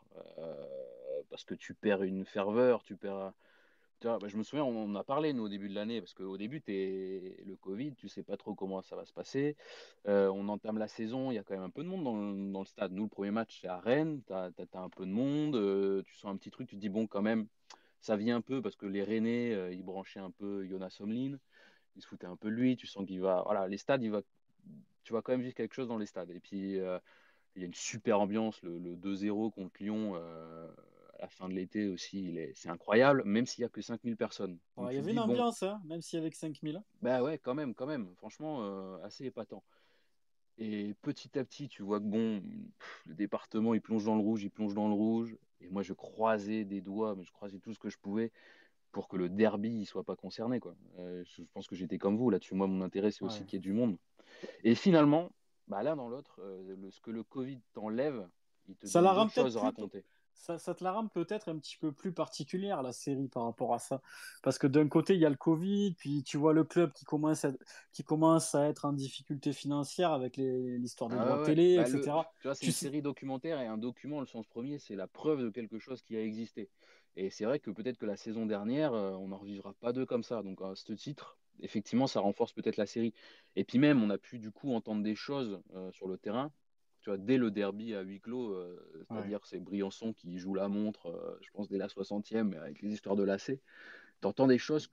Parce que tu perds une ferveur, tu perds. Tu vois, bah, je me souviens, on en a parlé, nous, au début de l'année, parce qu'au début, le Covid, tu sais pas trop comment ça va se passer. On entame la saison, il y a quand même un peu de monde dans le stade. Nous, le premier match, c'est à Rennes, t'as un peu de monde, tu sens un petit truc, tu te dis, bon, quand même, ça vient un peu, parce que les Rennais, ils branchaient un peu Jonas Omlin, ils se foutaient un peu de lui, tu sens qu'il va. Voilà, les stades, tu vas quand même vivre quelque chose dans les stades. Et puis, il y a une super ambiance, le 2-0 contre Lyon à la fin de l'été aussi, c'est incroyable, même s'il n'y a que 5000 personnes. Donc Ouais, il y tu te avait une dis, bon, ambiance, hein, même si avec 5000. bah ouais, quand même, franchement, assez épatant. Et petit à petit, tu vois que bon, le département, il plonge dans le rouge, il plonge dans le rouge. Et moi, je croisais des doigts, mais je croisais tout ce que je pouvais pour que le derby ne soit pas concerné, quoi. Je pense que j'étais comme vous là-dessus. Moi, mon intérêt, c'est aussi Ouais. qu'il y ait du monde. Et finalement, bah, l'un dans l'autre, ce que le Covid t'enlève, il te Ça donne la rend d'autres peut-être choses à plus. raconter. Ça te la rend peut-être un petit peu plus particulière, la série, par rapport à ça. Parce que d'un côté, il y a le Covid, puis tu vois le club qui commence à être en difficulté financière avec l'histoire des droits Ah de ouais, télé, bah etc. tu vois, c'est Tu une sais- série documentaire et un document, le sens premier, c'est la preuve de quelque chose qui a existé. Et c'est vrai que peut-être que la saison dernière, on n'en revivra pas deux comme ça. Donc à ce titre, effectivement, ça renforce peut-être la série. Et puis même, on a pu du coup entendre des choses sur le terrain. Tu vois, dès le derby à huis clos, Ouais. c'est-à-dire c'est Briançon qui joue la montre, je pense dès la 60e, avec les histoires de lacets. Tu entends des choses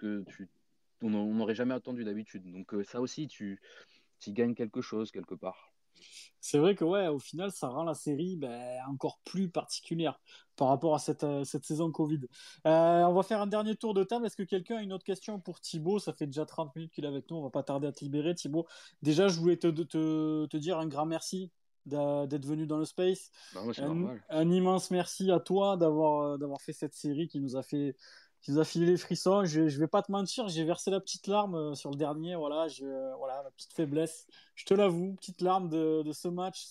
on n'aurait jamais entendu d'habitude. Donc ça aussi, tu gagnes quelque chose quelque part. C'est vrai que ouais, au final, ça rend la série ben, encore plus particulière par rapport à cette saison Covid. On va faire un dernier tour de table. Est-ce que quelqu'un a une autre question pour Thibaut? Ça fait déjà 30 minutes qu'il est avec nous. On va pas tarder à te libérer, Thibaut. Déjà, je voulais te dire un grand merci d'être venu dans le Space. Bah, moi, c'est normal. Un immense merci à toi d'avoir fait cette série qui nous a filé les frissons. Je vais pas te mentir, j'ai versé la petite larme sur le dernier. Voilà, voilà, ma petite faiblesse. Je te l'avoue, petite larme de ce match.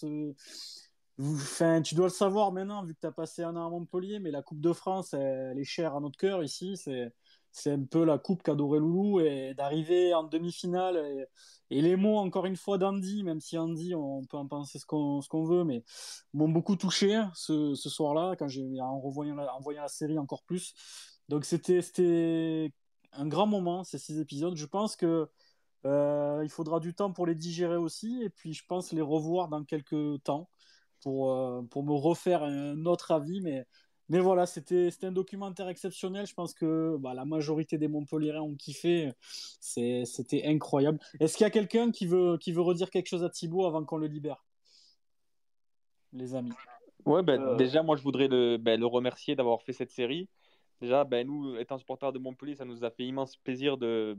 Enfin, tu dois le savoir maintenant, vu que tu as passé un an à Montpellier, mais la Coupe de France, elle est chère à notre cœur ici. C'est un peu la coupe qu'adorait Loulou, et d'arriver en demi-finale. Et les mots, encore une fois, d'Andy, même si Andy, on peut en penser ce qu'on veut, mais m'ont beaucoup touché hein, ce soir-là, en voyant la série encore plus. Donc c'était un grand moment, ces 6 épisodes. Je pense que il faudra du temps pour les digérer aussi, et puis je pense les revoir dans quelques temps pour me refaire un autre avis. Mais voilà, c'était un documentaire exceptionnel. Je pense que la majorité des Montpelliérains ont kiffé. C'était incroyable. Est-ce qu'il y a quelqu'un qui veut redire quelque chose à Thibaut avant qu'on le libère, les amis? Ouais, Euh, déjà, moi, je voudrais le remercier d'avoir fait cette série. Déjà, nous, étant supporters de Montpellier, ça nous a fait immense plaisir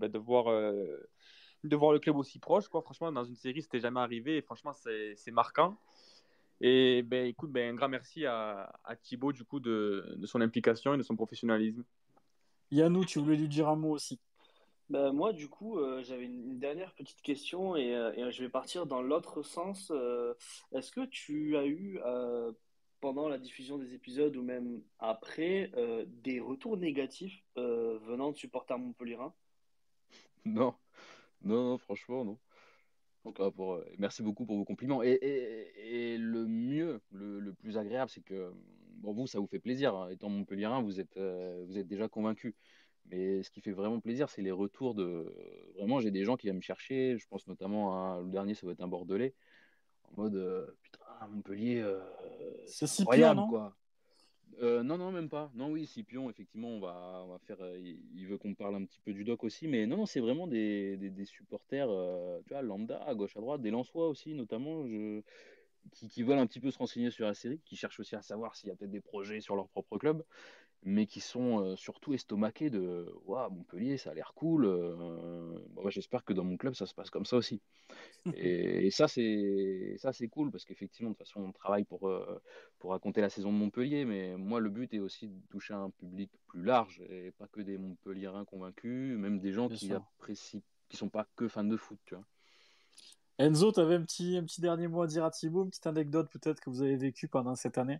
de voir le club aussi proche, quoi. Franchement, dans une série, c'était jamais arrivé. Et franchement, c'est marquant. Et écoute, un grand merci à Thibaut, du coup, de son implication et de son professionnalisme. Yannou, tu voulais lui dire un mot aussi. Moi, du coup, j'avais une dernière petite question et je vais partir dans l'autre sens. Est-ce que tu as eu, pendant la diffusion des épisodes ou même après, des retours négatifs venant de supporters montpelliérains? Non, non, non, franchement, non. Donc, merci beaucoup pour vos compliments. Et le mieux, le plus agréable, c'est que bon, vous, ça vous fait plaisir, hein. Étant Montpelliérain, vous êtes déjà convaincu. Mais ce qui fait vraiment plaisir, c'est les retours de. Vraiment, j'ai des gens qui viennent me chercher. Je pense notamment à le dernier, ça va être un Bordelais, en mode putain, Montpellier, C'est c'est Scipion, incroyable, non? quoi. Non, non, même pas. Non, oui, Scipion, effectivement, on va faire. Il veut qu'on parle un petit peu du doc aussi, mais non, non, c'est vraiment des supporters, tu vois, lambda, à gauche, à droite, des Lensois aussi, notamment, qui veulent un petit peu se renseigner sur la série, qui cherchent aussi à savoir s'il y a peut-être des projets sur leur propre club, mais qui sont surtout estomaqués de Waouh, Montpellier, ça a l'air cool. Bon, ouais, j'espère que dans mon club, ça se passe comme ça aussi. Et ça c'est cool parce qu'effectivement, de toute façon, on travaille pour raconter la saison de Montpellier, mais moi, le but est aussi de toucher un public plus large et pas que des Montpelliérains convaincus, même des gens Bien qui sûr. apprécient, qui sont pas que fans de foot, tu vois. Enzo, tu avais un petit dernier mot à dire à Thibaut, une petite anecdote peut-être que vous avez vécue pendant cette année?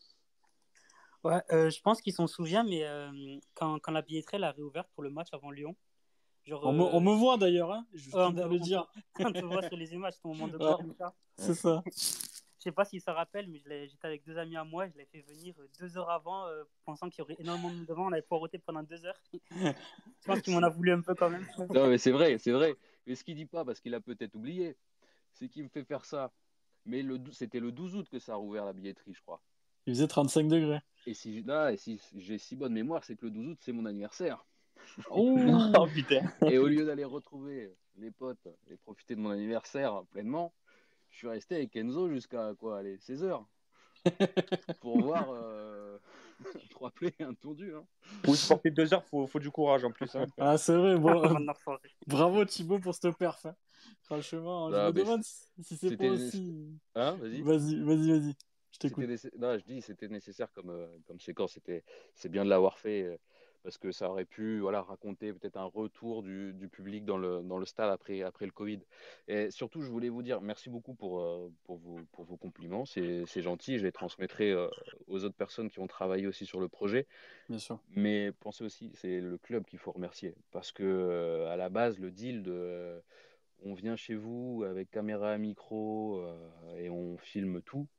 Ouais, je pense qu'il s'en souvient, mais quand la billetterie elle a réouvert pour le match avant Lyon, genre, On me voit d'ailleurs, hein, je on tiens te, à le on te- dire. on te voit sur les images, c'est ton moment de Ouais, gloire, Lucas. c'est ça. Je sais pas s'il se rappelle, mais j'étais avec 2 amis à moi, je l'ai fait venir 2 heures avant, pensant qu'il y aurait énormément de monde devant, on avait poireauté pendant 2 heures. Je pense qu'il m'en a voulu un peu quand même. Non, mais c'est vrai, c'est vrai. Mais ce qu'il dit pas, parce qu'il a peut-être oublié, c'est qu'il me fait faire ça. Mais c'était le 12 août que ça a rouvert la billetterie, je crois. Il faisait 35 degrés. Et si j'ai si bonne mémoire, c'est que le 12 août, c'est mon anniversaire. Oh, Oh putain. Et au lieu d'aller retrouver les potes et profiter de mon anniversaire pleinement, je suis resté avec Enzo jusqu'à quoi, allez, 16 heures pour voir 3 plaies un tondu. Hein. Pour supporter 2 heures, faut du courage en plus, hein. ah, c'est vrai. Avant de nous refoirer. Bravo Thibaut pour cette perf, hein. Franchement, je Ah, me mais demande si c'est pas c'était. aussi. Hein, vas-y. Vas-y. Je t'écoute. Non, je dis c'était nécessaire comme séquence. C'est bien de l'avoir fait parce que ça aurait pu voilà, raconter peut-être un retour du public dans le stade après le Covid. Et surtout, je voulais vous dire merci beaucoup pour vos compliments. C'est gentil. Je les transmettrai aux autres personnes qui ont travaillé aussi sur le projet. Bien sûr. Mais pensez aussi, c'est le club qu'il faut remercier parce que à la base, le deal de on vient chez vous avec caméra, micro et on filme tout.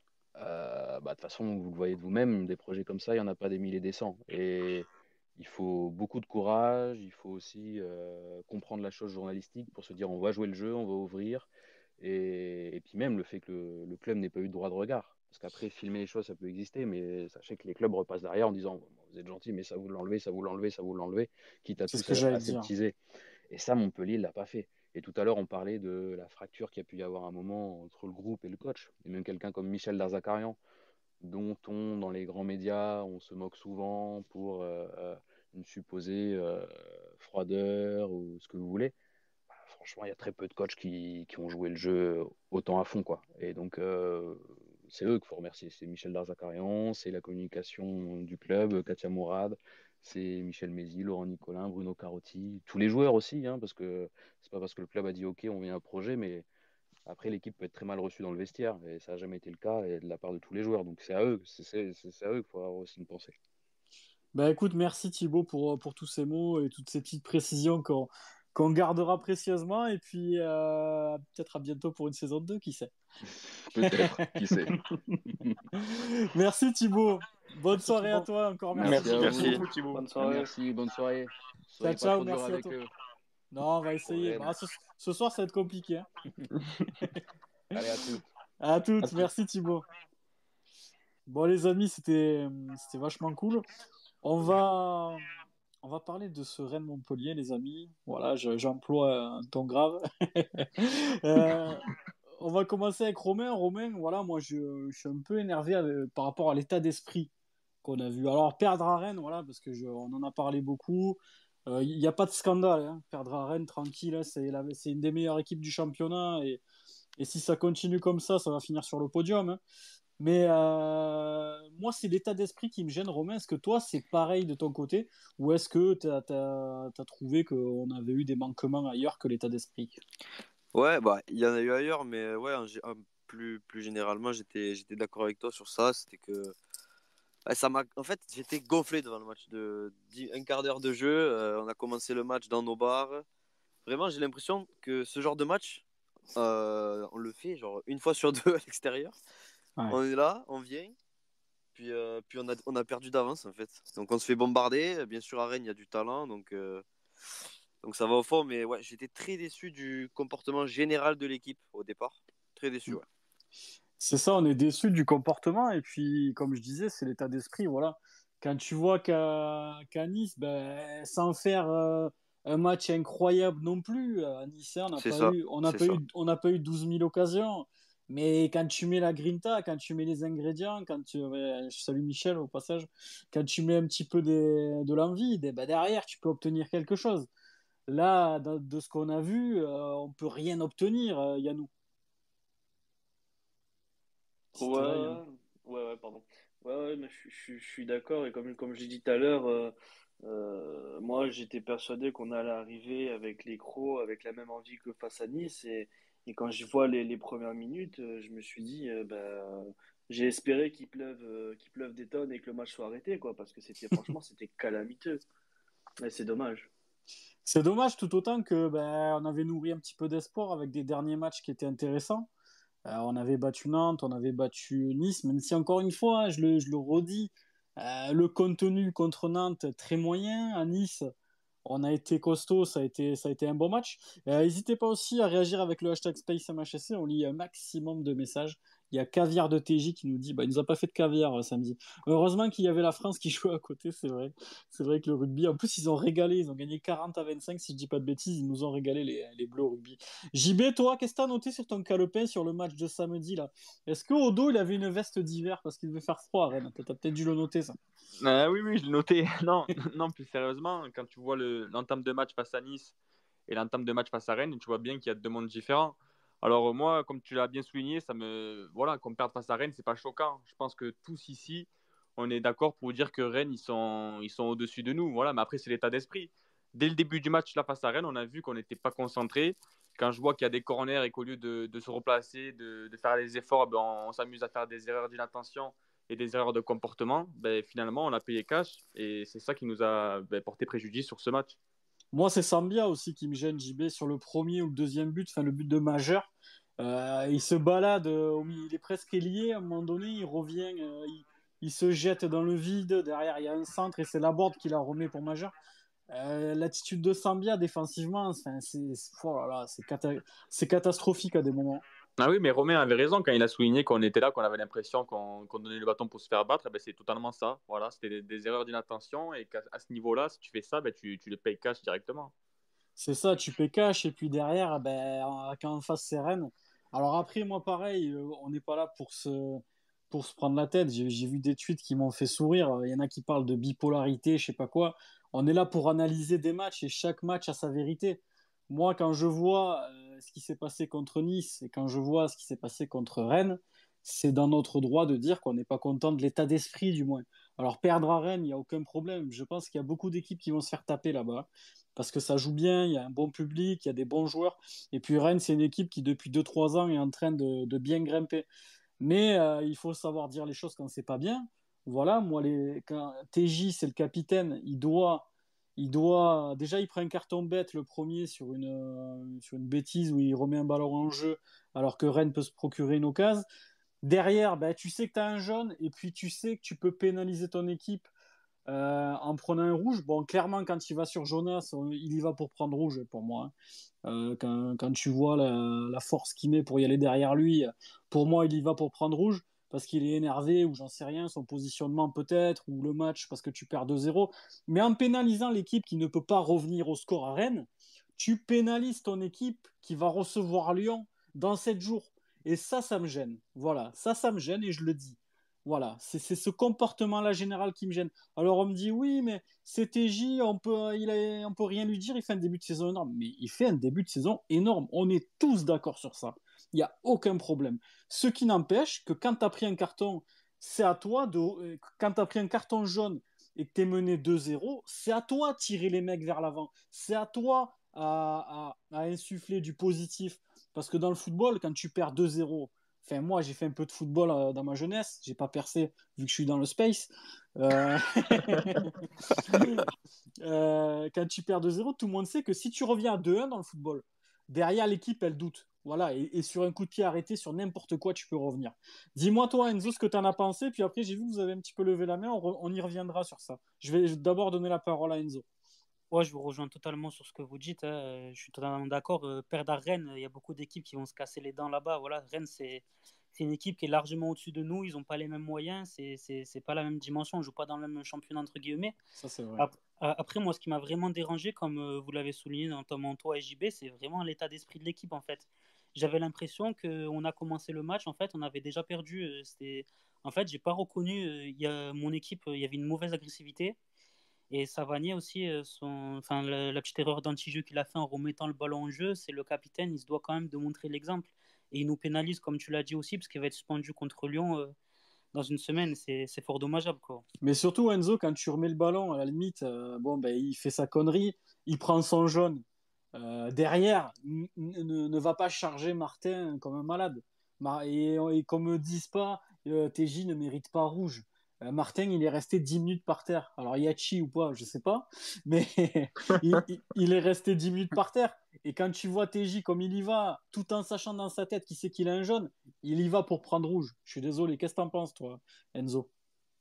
De toute façon, vous le voyez de vous-même, des projets comme ça, il n'y en a pas des milliers et des cents. Et il faut beaucoup de courage, il faut aussi comprendre la chose journalistique pour se dire on va jouer le jeu, on va ouvrir. Et puis même le fait que le club n'ait pas eu de droit de regard. Parce qu'après, filmer les choses, ça peut exister, mais sachez que les clubs repassent derrière en disant vous êtes gentil, mais ça vous l'enlevez, ça vous l'enlevez, ça vous l'enlevez, quitte à C'est ce tous que j'allais dire. aseptiser. Et ça, Montpellier ne l'a pas fait. Et tout à l'heure, on parlait de la fracture qu'il y a pu y avoir un moment entre le groupe et le coach. Et même quelqu'un comme Michel Darzakarian, dont dans les grands médias, on se moque souvent pour une supposée froideur ou ce que vous voulez. Franchement, il y a très peu de coachs qui ont joué le jeu autant à fond, quoi. Et donc, c'est eux qu'il faut remercier. C'est Michel Darzakarian, c'est la communication du club, Katia Mourad, c'est Michel Mézy, Laurent Nicolin, Bruno Carotti, tous les joueurs aussi, hein, parce que c'est pas parce que le club a dit OK, on vient un projet, mais après l'équipe peut être très mal reçue dans le vestiaire, et ça n'a jamais été le cas et de la part de tous les joueurs. Donc c'est à eux, c'est à eux qu'il faut avoir aussi une pensée. Bah écoute, merci Thibaut pour tous ces mots et toutes ces petites précisions qu'on gardera précieusement. Et puis peut-être à bientôt pour une saison 2, qui sait. Peut-être, qui sait. Merci Thibaut. Bonne Merci, soirée à Thibaut. toi, encore Merci merci. à Merci vous. beaucoup, Thibaut. Bonne soirée. Merci, bonne soirée. Ciao, Soyez pas ciao, trop dur merci à avec toi. eux. Non, on va essayer. Rennes. Bah, ce soir, ça va être compliqué, hein. Allez, à toutes. À toutes, merci Thibaut. Bon, les amis, c'était vachement cool. On va, on va parler de ce Rennes-Montpellier, les amis. Voilà, j'emploie un ton grave. Euh, on va commencer avec Romain. Romain, voilà, moi, je suis un peu énervé par rapport à l'état d'esprit qu'on a vu. Alors, perdre à Rennes, voilà, parce que on en a parlé beaucoup. Il n'y a pas de scandale, hein. Perdre à Rennes, tranquille, hein, c'est une des meilleures équipes du championnat. Et si ça continue comme ça va finir sur le podium, hein. Mais moi, c'est l'état d'esprit qui me gêne, Romain. Est-ce que toi, c'est pareil de ton côté? Ou est-ce que tu as trouvé qu'on avait eu des manquements ailleurs que l'état d'esprit? Ouais, bah, il y en a eu ailleurs, mais ouais, plus généralement, j'étais d'accord avec toi sur ça. C'était que ouais, en fait, j'étais gonflé devant le match un quart d'heure de jeu. On a commencé le match dans nos bars. Vraiment, j'ai l'impression que ce genre de match, on le fait genre une fois sur deux à l'extérieur. Ouais. On est là, on vient, puis on a perdu d'avance en fait. Donc on se fait bombarder. Bien sûr, à Rennes, il y a du talent, donc ça va au fond. Mais ouais, j'étais très déçu du comportement général de l'équipe au départ. Très déçu, ouais. C'est ça, on est déçu du comportement. Et puis, comme je disais, c'est l'état d'esprit. Voilà. Quand tu vois qu'à Nice, ben, sans faire un match incroyable non plus, à Nice, hein, C'est ça, c'est ça. on n'a pas eu 12 000 occasions. Mais quand tu mets la grinta, quand tu mets les ingrédients, ouais, je salue Michel au passage, quand tu mets un petit peu de l'envie, ben, derrière, tu peux obtenir quelque chose. Là, de ce qu'on a vu, on peut rien obtenir, Yannou. Si t'es là, Yannou. Ouais, pardon. Ouais, mais je suis d'accord. Et comme je l'ai dit tout à l'heure, moi, j'étais persuadé qu'on allait arriver avec les Crocs, avec la même envie que face à Nice. Et quand je vois les premières minutes, je me suis dit, j'ai espéré qu'il pleuve des tonnes et que le match soit arrêté, quoi, parce que franchement, c'était calamiteux. Mais c'est dommage. C'est dommage tout autant que on avait nourri un petit peu d'espoir avec des derniers matchs qui étaient intéressants. On avait battu Nantes, on avait battu Nice, même si encore une fois, hein, je le redis, le contenu contre Nantes très moyen. À Nice, on a été costaud, ça a été un bon match. N'hésitez pas aussi à réagir avec le hashtag SpaceMHSC, on lit un maximum de messages. Il y a Caviar de TJ qui nous dit il nous a pas fait de caviar samedi. Heureusement qu'il y avait la France qui jouait à côté, c'est vrai. C'est vrai que le rugby, en plus, ils ont régalé, ils ont gagné 40-25, si je dis pas de bêtises, ils nous ont régalé les Bleus au rugby. JB, toi, qu'est-ce que tu as noté sur ton calepin sur le match de samedi là? Est-ce qu'au dos, il avait une veste d'hiver parce qu'il devait faire froid à Rennes? T'as peut-être dû le noter ça. Oui, je l'ai noté. Non, non, plus sérieusement, quand tu vois l'entame de match face à Nice et l'entame de match face à Rennes, tu vois bien qu'il y a deux mondes différents. Alors moi, comme tu l'as bien souligné, voilà, qu'on perde face à Rennes, c'est pas choquant. Je pense que tous ici, on est d'accord pour dire que Rennes, ils sont au-dessus de nous. Voilà, mais après, c'est l'état d'esprit. Dès le début du match là face à Rennes, on a vu qu'on n'était pas concentré. Quand je vois qu'il y a des corners et qu'au lieu de se replacer, de faire les efforts, on s'amuse à faire des erreurs d'inattention et des erreurs de comportement, finalement, on a payé cash et c'est ça qui nous a porté préjudice sur ce match. Moi, c'est Sambia aussi qui me gêne, JB, sur le premier ou le deuxième but, enfin le but de Majeur. Il se balade, il est presque ailier, à un moment donné, il revient, il se jette dans le vide, derrière il y a un centre et c'est Laborde qui la remet pour Majeur. L'attitude de Sambia défensivement, enfin, oh là là, c'est catastrophique à des moments. Ah oui, mais Romain avait raison quand il a souligné qu'on était là, qu'on avait l'impression qu'on donnait le bâton pour se faire battre. C'est totalement ça. Voilà, c'était des erreurs d'inattention et qu'à ce niveau-là, si tu fais ça, tu les payes cash directement. C'est ça, tu payes cash et puis derrière, quand on face c'est Rennes. Alors après, moi pareil, on n'est pas là pour se prendre la tête. J'ai vu des tweets qui m'ont fait sourire. Il y en a qui parlent de bipolarité, je sais pas quoi. On est là pour analyser des matchs et chaque match a sa vérité. Moi, quand je vois ce qui s'est passé contre Nice et quand je vois ce qui s'est passé contre Rennes, c'est dans notre droit de dire qu'on n'est pas content de l'état d'esprit du moins. Alors perdre à Rennes, il n'y a aucun problème. Je pense qu'il y a beaucoup d'équipes qui vont se faire taper là-bas parce que ça joue bien, il y a un bon public, il y a des bons joueurs. Et puis Rennes, c'est une équipe qui depuis 2-3 ans est en train de bien grimper. Mais il faut savoir dire les choses quand c'est pas bien. Voilà, moi, quand TJ, c'est le capitaine, déjà, il prend un carton bête le premier sur une bêtise où il remet un ballon en jeu alors que Rennes peut se procurer une occasion. Derrière, ben, tu sais que tu as un jaune et puis tu sais que tu peux pénaliser ton équipe en prenant un rouge. Bon, clairement, quand il va sur Jonas, il y va pour prendre rouge pour moi, hein. Quand tu vois la force qu'il met pour y aller derrière lui, pour moi, il y va pour prendre rouge parce qu'il est énervé ou j'en sais rien, son positionnement peut-être, ou le match parce que tu perds 2-0. Mais en pénalisant l'équipe qui ne peut pas revenir au score à Rennes, tu pénalises ton équipe qui va recevoir Lyon dans 7 jours. Et ça me gêne. Voilà, ça me gêne et je le dis. Voilà, c'est ce comportement-là général qui me gêne. Alors on me dit oui, mais c'est TJ, on peut rien lui dire, il fait un début de saison énorme. Mais il fait un début de saison énorme. On est tous d'accord sur ça. Il n'y a aucun problème. Ce qui n'empêche que quand tu as pris un carton, c'est à toi quand tu as pris un carton jaune et que tu es mené 2-0, c'est à toi de tirer les mecs vers l'avant. C'est à toi à insuffler du positif. Parce que dans le football, quand tu perds 2-0, enfin, moi, j'ai fait un peu de football dans ma jeunesse. J'ai pas percé vu que je suis dans le space. Euh... quand tu perds 2-0, tout le monde sait que si tu reviens à 2-1 dans le football, derrière l'équipe, elle doute. Voilà, et sur un coup de pied arrêté, sur n'importe quoi, tu peux revenir. Dis-moi, toi, Enzo, ce que tu en as pensé. Puis après, j'ai vu que vous avez un petit peu levé la main. On y reviendra sur ça. Je vais d'abord donner la parole à Enzo. Ouais, je vous rejoins totalement sur ce que vous dites, hein. Je suis totalement d'accord. Perdre à Rennes, il y a beaucoup d'équipes qui vont se casser les dents là-bas. Voilà, Rennes, c'est une équipe qui est largement au-dessus de nous. Ils n'ont pas les mêmes moyens. C'est pas la même dimension. On joue pas dans le même championnat, entre guillemets. Ça, c'est vrai. Après, moi, ce qui m'a vraiment dérangé, comme vous l'avez souligné dans Tom Antoine et JB, c'est vraiment l'état d'esprit de l'équipe, en fait. J'avais l'impression qu'on a commencé le match, en fait, on avait déjà perdu. En fait, j'ai pas reconnu, mon équipe, il y avait une mauvaise agressivité. Et Savanier aussi, enfin, la petite erreur d'anti-jeu qu'il a fait en remettant le ballon en jeu, c'est le capitaine, il se doit quand même de montrer l'exemple. Et il nous pénalise, comme tu l'as dit aussi, parce qu'il va être suspendu contre Lyon dans une semaine. C'est fort dommageable, quoi. Mais surtout, Enzo, quand tu remets le ballon, à la limite, bon, ben, il fait sa connerie, il prend son jaune. Derrière, ne va pas charger Martin comme un malade. Et qu'on me dise pas, TJ ne mérite pas rouge. Martin, il est resté 10 minutes par terre. Alors, Yachi ou pas, je sais pas. Mais il est resté 10 minutes par terre. Et quand tu vois TJ comme il y va, tout en sachant dans sa tête qu'il sait qu'il a un jaune, il y va pour prendre rouge. Je suis désolé. Qu'est-ce que t'en penses, toi, Enzo?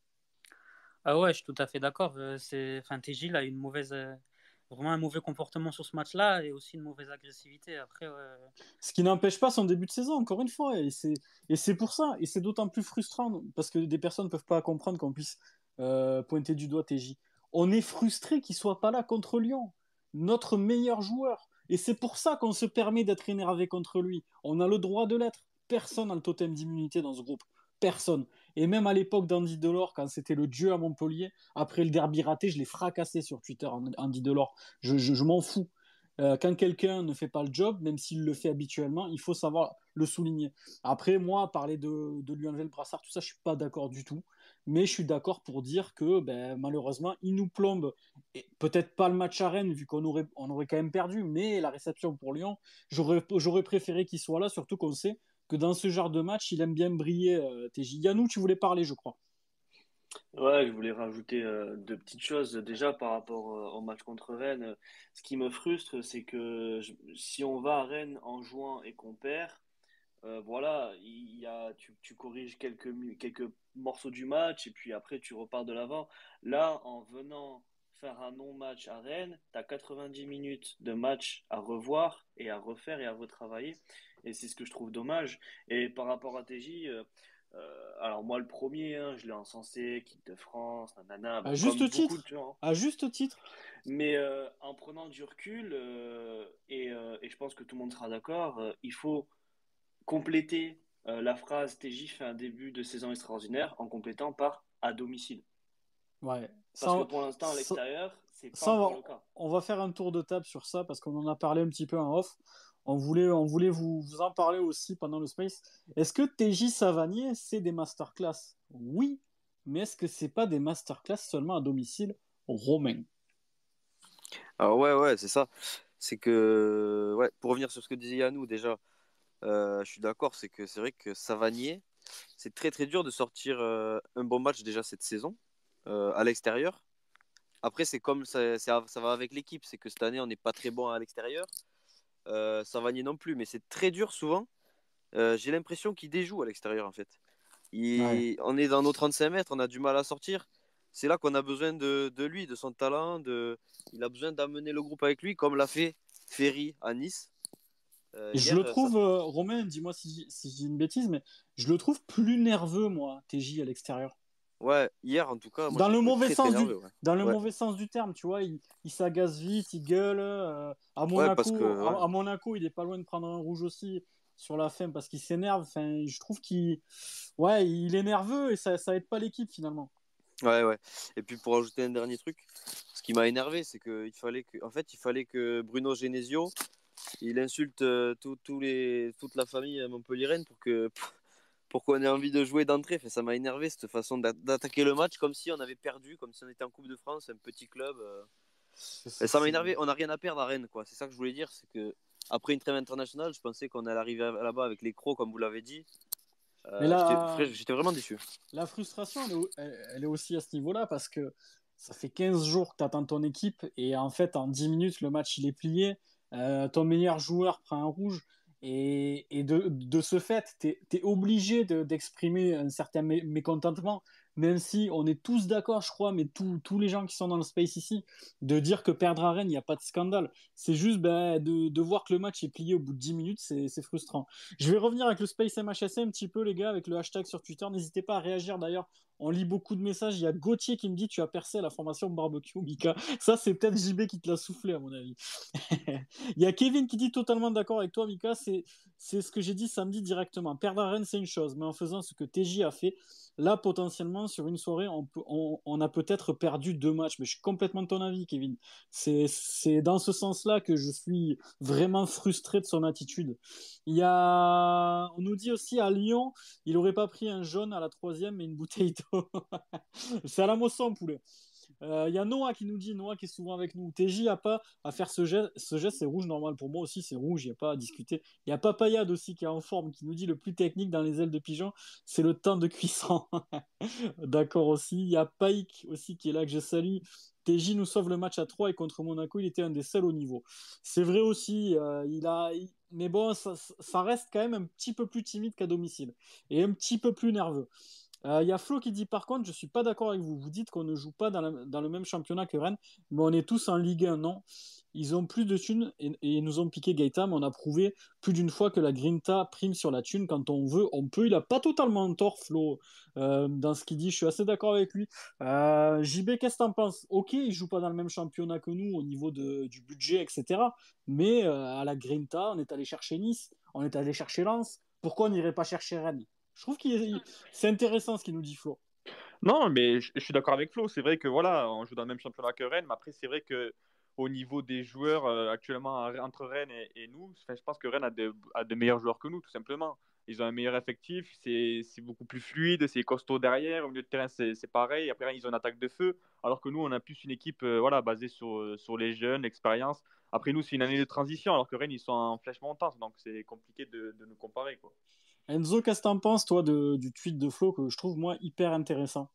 Ah ouais, je suis tout à fait d'accord. Enfin, TJ, il a une vraiment un mauvais comportement sur ce match-là et aussi une mauvaise agressivité. Après, Ce qui n'empêche pas son début de saison, encore une fois. Et c'est pour ça. Et c'est d'autant plus frustrant parce que des personnes ne peuvent pas comprendre qu'on puisse pointer du doigt TJ. On est frustré qu'il soit pas là contre Lyon, notre meilleur joueur. Et c'est pour ça qu'on se permet d'être énervé contre lui. On a le droit de l'être. Personne n'a le totem d'immunité dans ce groupe. Personne. Et même à l'époque d'Andy Delors, quand c'était le dieu à Montpellier, après le derby raté, je l'ai fracassé sur Twitter, Andy Delors. Je m'en fous. Quand quelqu'un ne fait pas le job, même s'il le fait habituellement, il faut savoir le souligner. Après, moi, parler de lui enlever le brassard, tout ça, je suis pas d'accord du tout. Mais je suis d'accord pour dire que ben, malheureusement, il nous plombe. Et peut-être pas le match à Rennes, vu on aurait quand même perdu, mais la réception pour Lyon, j'aurais préféré qu'il soit là, surtout qu'on sait que dans ce genre de match, il aime bien briller. TJ Yannou, tu voulais parler, je crois. Ouais, je voulais rajouter deux petites choses. Déjà, par rapport au match contre Rennes, ce qui me frustre, c'est que si on va à Rennes en jouant et qu'on perd, voilà, tu corriges quelques morceaux du match et puis après tu repars de l'avant. Là, en venant faire un non-match à Rennes, tu as 90 minutes de match à revoir et à refaire et à retravailler. Et c'est ce que je trouve dommage. Et par rapport à TJ, alors moi le premier, hein, je l'ai encensé, équipe de France, nanana, À bon, comme juste beaucoup de titre. gens. À juste titre. Mais en prenant du recul, et je pense que tout le monde sera d'accord, il faut compléter la phrase TJ fait un début de saison extraordinaire en complétant par à domicile. Ouais. Parce que pour l'instant, à l'extérieur, c'est pas Ça, encore le cas. on va faire un tour de table sur ça parce qu'on en a parlé un petit peu en off. On voulait vous en parler aussi pendant le space. Est-ce que TJ Savanier, c'est des masterclass? Oui, mais est-ce que c'est pas des masterclass seulement à domicile romain? Alors ouais, c'est ça. C'est que, ouais, pour revenir sur ce que disait Yannou, déjà, je suis d'accord, c'est que c'est vrai que Savanier, c'est très très dur de sortir un bon match déjà cette saison à l'extérieur. Après, c'est comme ça va avec l'équipe, c'est que cette année, on n'est pas très bon à l'extérieur. Savanier non plus, mais c'est très dur souvent. J'ai l'impression qu'il déjoue à l'extérieur en fait. Ouais. On est dans nos 35 mètres, on a du mal à sortir. C'est là qu'on a besoin de lui, de son talent. Il a besoin d'amener le groupe avec lui, comme l'a fait Ferry à Nice. Et je Hier, le trouve, Romain, dis-moi si je dis une bêtise, mais je le trouve plus nerveux, moi, TJ à l'extérieur. ouais, hier en tout cas, moi Dans je l'ai le trouvé mauvais très très sens du, nerveux. Ouais, dans le ouais, mauvais sens du terme, tu vois, il s'agace vite, il gueule. À ouais, parce Monaco, que ouais. à Monaco, il est pas loin de prendre un rouge aussi sur la fin parce qu'il s'énerve. Enfin, je trouve ouais, il est nerveux et ça aide pas l'équipe finalement. Ouais, ouais. Et puis pour ajouter un dernier truc, ce qui m'a énervé, c'est en fait, il fallait que Bruno Genesio, il insulte toute la famille montpelliéraine pour qu'on ait envie de jouer d'entrée. Enfin, ça m'a énervé cette façon d'attaquer le match comme si on avait perdu, comme si on était en Coupe de France, un petit club. Et ça m'a énervé. On n'a rien à perdre à Rennes, quoi. C'est ça que je voulais dire, c'est que après une trêve internationale, je pensais qu'on allait arriver là-bas avec les crocs, comme vous l'avez dit. Mais J'étais vraiment déçu. la frustration, elle est aussi à ce niveau-là parce que ça fait 15 jours que tu attends ton équipe et en fait, en 10 minutes, le match il est plié. Ton meilleur joueur prend un rouge et de ce fait, tu es obligé d'exprimer un certain mécontentement, même si on est tous d'accord, je crois, mais tous les gens qui sont dans le space ici, de dire que perdre à Rennes, il n'y a pas de scandale. C'est juste ben, de voir que le match est plié au bout de 10 minutes, c'est frustrant. Je vais revenir avec le Space MHSC un petit peu, les gars, avec le hashtag sur Twitter. N'hésitez pas à réagir d'ailleurs. On lit beaucoup de messages. Il y a Gauthier qui me dit tu as percé à la formation barbecue, Mika. Ça, c'est peut-être JB qui te l'a soufflé, à mon avis. Il y a Kevin qui dit totalement d'accord avec toi, Mika. C'est ce que j'ai dit samedi directement. Perdre à Rennes, c'est une chose, mais en faisant ce que TJ a fait, là, potentiellement, sur une soirée, on a peut-être perdu 2 matchs. Mais je suis complètement de ton avis, Kevin. C'est dans ce sens-là que je suis vraiment frustré de son attitude. On nous dit aussi à Lyon, il aurait pas pris un jaune à la troisième, mais une bouteille d'eau. C'est à la Mosson, poulet. Il y a Noah qui nous dit, Noah qui est souvent avec nous, TJ a pas à faire ce geste, c'est rouge normal. Pour moi aussi, c'est rouge, il n'y a pas à discuter. Il y a Papayade aussi qui est en forme, qui nous dit le plus technique dans les ailes de pigeon, c'est le temps de cuisson. D'accord aussi. Il y a Paik aussi qui est là, que je salue. TJ nous sauve le match à 3 et contre Monaco, il était un des seuls au niveau. C'est vrai aussi, mais bon, ça reste quand même un petit peu plus timide qu'à domicile et un petit peu plus nerveux. Il y a Flo qui dit par contre, je suis pas d'accord avec vous. Vous dites qu'on ne joue pas dans le même championnat que Rennes, mais on est tous en Ligue 1, non. Ils ont plus de thunes et ils nous ont piqué Gaëtan, mais on a prouvé plus d'une fois que la Grinta prime sur la thune. Quand on veut, on peut. Il a pas totalement tort, Flo, dans ce qu'il dit. Je suis assez d'accord avec lui. JB, qu'est-ce que t'en penses? Ok, ils jouent pas dans le même championnat que nous au niveau du budget, etc. Mais à la Grinta, on est allé chercher Nice, on est allé chercher Lens. Pourquoi on n'irait pas chercher Rennes? Je trouve c'est intéressant ce qu'il nous dit, Flo. Non, mais je suis d'accord avec Flo. C'est vrai que voilà, on joue dans le même championnat que Rennes, mais après, c'est vrai que au niveau des joueurs actuellement entre Rennes et nous, enfin, je pense que Rennes a de meilleurs joueurs que nous, tout simplement. Ils ont un meilleur effectif, c'est beaucoup plus fluide, c'est costaud derrière. Au milieu de terrain, c'est pareil. Après, ils ont une attaque de feu, alors que nous, on a plus une équipe voilà, basée sur les jeunes, l'expérience. Après, nous, c'est une année de transition, alors que Rennes, ils sont en flèche montante, donc c'est compliqué de nous comparer, quoi. Enzo, qu'est-ce que t'en penses, toi, du tweet de Flo que je trouve, moi, hyper intéressant?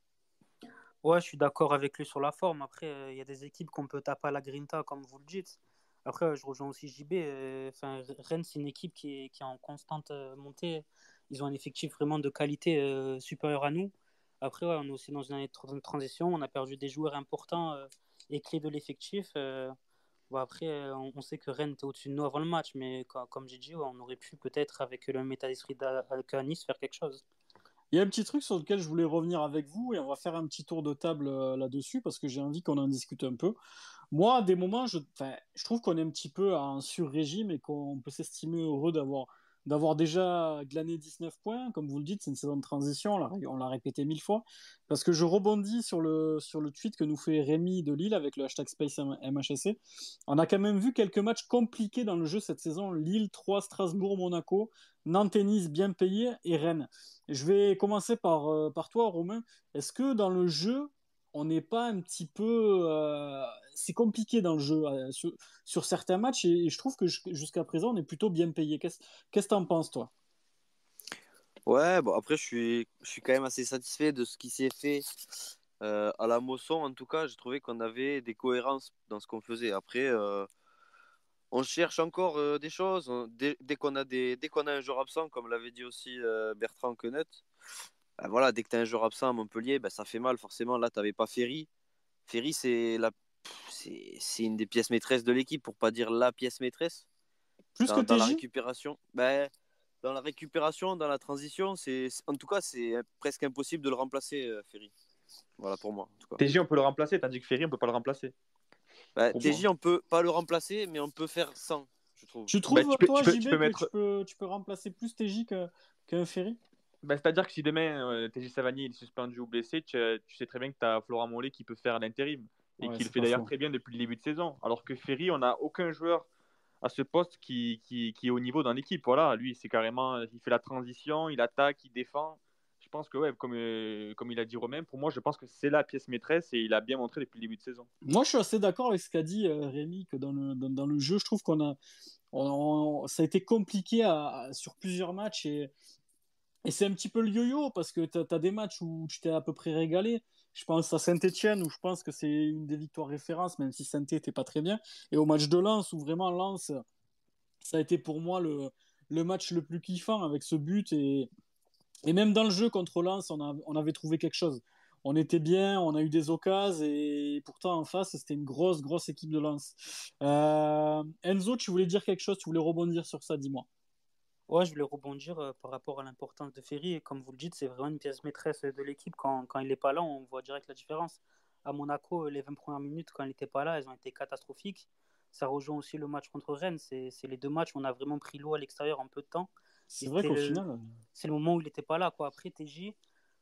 Ouais, je suis d'accord avec lui sur la forme. Après, il y a des équipes qu'on peut taper à la Grinta, comme vous le dites. Après, je rejoins aussi JB. Enfin, Rennes, c'est une équipe qui est en constante montée. Ils ont un effectif vraiment de qualité supérieur à nous. Après, ouais, on est aussi dans une année de transition. On a perdu des joueurs importants et clés de l'effectif. Bon, après, on sait que Rennes était au-dessus de nous avant le match, mais comme j'ai dit, ouais, on aurait pu peut-être, avec le même état d'esprit qu'à Nice, faire quelque chose. Il y a un petit truc sur lequel je voulais revenir avec vous et on va faire un petit tour de table là-dessus parce que j'ai envie qu'on en discute un peu. Moi, à des moments, enfin, je trouve qu'on est un petit peu à un sur-régime et qu'on peut s'estimer heureux d'avoir déjà glané 19 points. Comme vous le dites, c'est une saison de transition, on l'a répété 1000 fois. Parce que je rebondis sur le tweet que nous fait Rémi de Lille avec le hashtag SpaceMHSC. On a quand même vu quelques matchs compliqués dans le jeu cette saison. Lille 3, Strasbourg, Monaco, Nantes-Nice bien payé et Rennes. Je vais commencer par toi, Romain. Est-ce que dans le jeu, on n'est pas un petit peu. C'est compliqué dans le jeu sur certains matchs et je trouve que jusqu'à présent, on est plutôt bien payé. Qu'est-ce que t'en penses, toi? Ouais, bon, après, je suis quand même assez satisfait de ce qui s'est fait à la Mosson. En tout cas, j'ai trouvé qu'on avait des cohérences dans ce qu'on faisait. Après, on cherche encore des choses. Dès qu'on a un joueur absent, comme l'avait dit aussi Bertrand Quenet, voilà, dès que tu as un joueur absent à Montpellier, ça fait mal forcément. Là, tu n'avais pas Ferry. Ferry, c'est une des pièces maîtresses de l'équipe, pour pas dire la pièce maîtresse. Plus que Dans la TJ? récupération, dans la récupération, dans la transition, en tout cas, c'est presque impossible de le remplacer, Ferry. Voilà pour moi. En tout cas. TJ, on peut le remplacer, tandis que Ferry, on peut pas le remplacer. TJ, on peut pas le remplacer, mais on peut faire sans, je trouve. Tu trouves, toi, JB, que mettre... tu peux remplacer plus TJ qu'un Ferry? C'est-à-dire que si demain TJ Savanier est suspendu ou blessé, tu sais très bien que tu as Florent Mollet qui peut faire l'intérim et qui le fait d'ailleurs très bien depuis le début de saison. Alors que Ferry, on n'a aucun joueur à ce poste qui est au niveau dans l'équipe. Voilà, lui, c'est carrément, il fait la transition, il attaque, il défend. Je pense que, ouais, comme il a dit Romain, pour moi, je pense que c'est la pièce maîtresse et il a bien montré depuis le début de saison. Moi, je suis assez d'accord avec ce qu'a dit Rémi, que dans le jeu, je trouve ça a été compliqué sur plusieurs matchs et c'est un petit peu le yo-yo parce que tu as des matchs où tu t'es à peu près régalé. Je pense à Saint-Etienne où je pense que c'est une des victoires références, même si Saint-Etienne n'était pas très bien. Et au match de Lens où vraiment Lens, ça a été pour moi le match le plus kiffant avec ce but. Et même dans le jeu contre Lens, on avait trouvé quelque chose. On était bien, on a eu des occasions et pourtant en face, c'était une grosse, grosse équipe de Lens. Enzo, tu voulais dire quelque chose, tu voulais rebondir sur ça, dis-moi. Ouais, je voulais rebondir par rapport à l'importance de Ferry. Et comme vous le dites, c'est vraiment une pièce maîtresse de l'équipe. Quand il n'est pas là, on voit direct la différence. À Monaco, les 20 premières minutes, quand il n'était pas là, elles ont été catastrophiques. Ça rejoint aussi le match contre Rennes. C'est les deux matchs où on a vraiment pris l'eau à l'extérieur en peu de temps. C'est vrai qu'au final... C'est le moment où il n'était pas là, quoi. Après, TJ,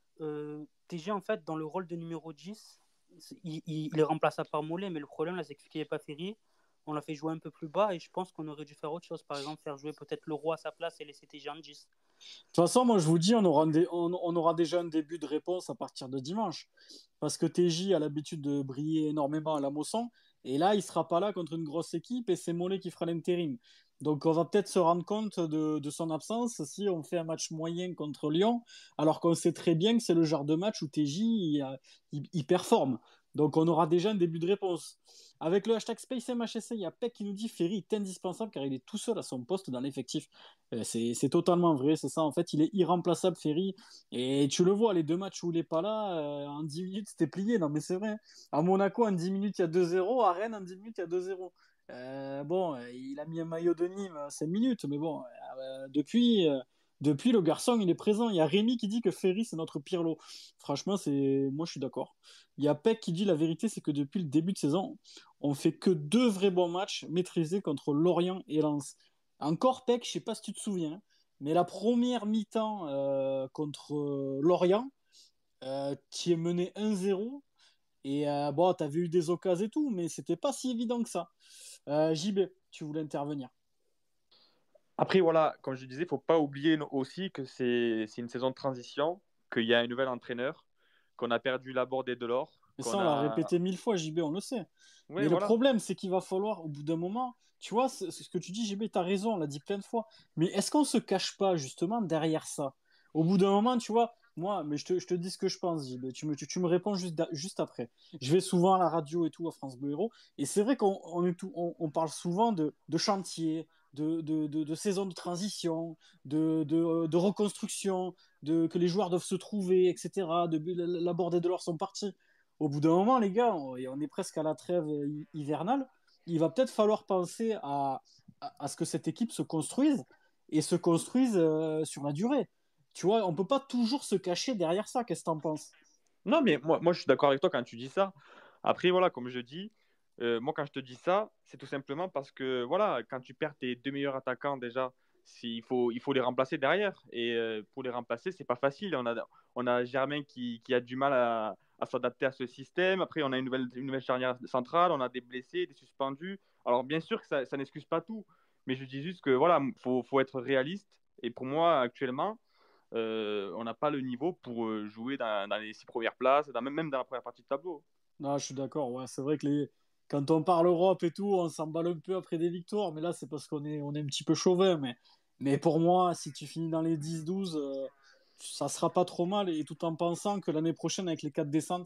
en fait, dans le rôle de numéro 10, il est remplaçable par Mollet. Mais le problème, là, c'est qu'il n'y avait pas Ferry. On l'a fait jouer un peu plus bas et je pense qu'on aurait dû faire autre chose. Par exemple, faire jouer peut-être Leroy à sa place et laisser TJ en 10. De toute façon, moi je vous dis, on aura déjà un début de réponse à partir de dimanche. Parce que TJ a l'habitude de briller énormément à la Mosson. Et là, il ne sera pas là contre une grosse équipe et c'est Mollet qui fera l'intérim. Donc on va peut-être se rendre compte de son absence si on fait un match moyen contre Lyon, alors qu'on sait très bien que c'est le genre de match où TJ il performe. Donc on aura déjà un début de réponse. Avec le hashtag SpaceMHSC, il y a Peck qui nous dit Ferry est indispensable car il est tout seul à son poste dans l'effectif. C'est totalement vrai, c'est ça. En fait, il est irremplaçable, Ferry. Et tu le vois, les deux matchs où il n'est pas là, en 10 minutes, c'était plié. Non, mais c'est vrai. À Monaco, en 10 minutes, il y a 2-0. À Rennes, en 10 minutes, il y a 2-0. Il a mis un maillot de Nîmes à 5 minutes. Mais bon, depuis, le garçon, il est présent. Il y a Rémi qui dit que Ferry, c'est notre Pirlo. Franchement, moi, je suis d'accord. Il y a Peck qui dit la vérité, c'est que depuis le début de saison, on fait que 2 vrais bons matchs maîtrisés contre Lorient et Lens. Encore Peck, je sais pas si tu te souviens, mais la première mi-temps contre Lorient, qui est mené 1-0, et tu avais eu des occasions et tout, mais c'était pas si évident que ça. JB, tu voulais intervenir. Après, voilà, comme je disais, il ne faut pas oublier aussi que c'est une saison de transition, qu'il y a un nouvel entraîneur, qu'on a perdu Laborde et Delors. Mais ça, on l'a répété 1000 fois, JB, on le sait. Ouais, mais le problème, c'est qu'il va falloir, au bout d'un moment, tu vois, c'est ce que tu dis, JB, tu as raison, on l'a dit plein de fois. Mais est-ce qu'on se cache pas, justement, derrière ça? Au bout d'un moment, tu vois, moi, mais je te dis ce que je pense, JB. Tu me réponds juste après. Je vais souvent à la radio et tout, à France Bleu Héros. Et c'est vrai qu'on parle souvent de chantier, de saison de transition, de reconstruction, que les joueurs doivent se trouver, etc. Laborde et Delors sont partis. Au bout d'un moment, les gars, on est presque à la trêve hivernale. Il va peut-être falloir penser à ce que cette équipe se construise et se construise sur la durée. Tu vois, on ne peut pas toujours se cacher derrière ça. Qu'est-ce que tu en penses? Non, mais moi, je suis d'accord avec toi quand tu dis ça. Après, voilà, comme je dis, moi, quand je te dis ça, c'est tout simplement parce que, voilà, quand tu perds tes 2 meilleurs attaquants, déjà, il faut les remplacer derrière. Et pour les remplacer, c'est pas facile. On a Germain qui a du mal à s'adapter à ce système. Après, on a une nouvelle charnière centrale, on a des blessés, des suspendus. Alors, bien sûr que ça n'excuse pas tout. Mais je dis juste que, voilà, faut être réaliste. Et pour moi, actuellement, on n'a pas le niveau pour jouer dans les 6 premières places, même dans la première partie de tableau. Non, je suis d'accord. Ouais, c'est vrai que quand on parle Europe et tout, on s'emballe un peu après des victoires. Mais là, c'est parce qu'on est un petit peu chauvin. Mais pour moi, si tu finis dans les 10-12, ça sera pas trop mal. Et tout en pensant que l'année prochaine, avec les 4 descentes,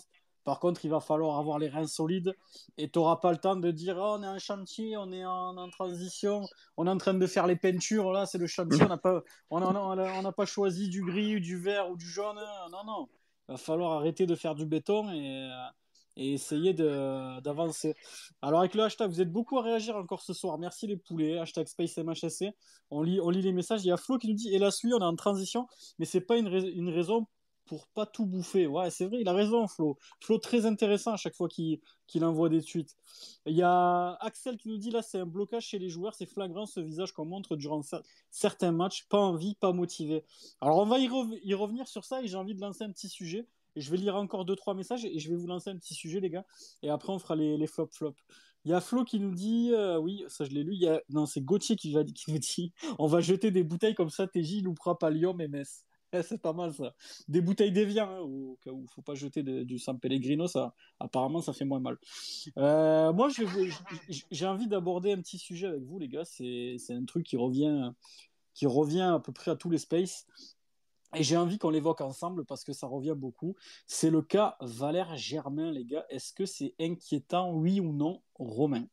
Par contre, il va falloir avoir les reins solides et tu n'auras pas le temps de dire oh, on est en chantier, on est en transition, on est en train de faire les peintures, là c'est le chantier, on n'a pas choisi du gris, du vert ou du jaune. Non, non. Il va falloir arrêter de faire du béton et essayer d'avancer. Alors avec le hashtag, vous êtes beaucoup à réagir encore ce soir. Merci les poulets, hashtag SpaceMHSC. On lit les messages. Il y a Flo qui nous dit hélas, lui, on est en transition, mais c'est pas une raison pour pas tout bouffer. Ouais, c'est vrai, il a raison, Flo. Flo, très intéressant à chaque fois qu'il envoie des tweets. Il y a Axel qui nous dit là, c'est un blocage chez les joueurs, c'est flagrant ce visage qu'on montre durant certains matchs, pas envie, pas motivé. Alors, on va y revenir sur ça et j'ai envie de lancer un petit sujet. Et je vais lire encore 2-3 messages et je vais vous lancer un petit sujet, les gars. Et après, on fera les flop-flop. Il y a Flo qui nous dit, oui, ça je l'ai lu. Non, c'est Gauthier qui nous dit on va jeter des bouteilles comme ça, TJ loupera pas Lyon et Metz. C'est pas mal ça. Des bouteilles d'Evian, hein, au cas où il ne faut pas jeter du San Pellegrino, ça, apparemment ça fait moins mal. Moi, j'ai envie d'aborder un petit sujet avec vous, les gars. C'est un truc qui revient à peu près à tous les spaces. Et j'ai envie qu'on l'évoque ensemble parce que ça revient beaucoup. C'est le cas Valère Germain, les gars. Est-ce que c'est inquiétant, oui ou non, Romain?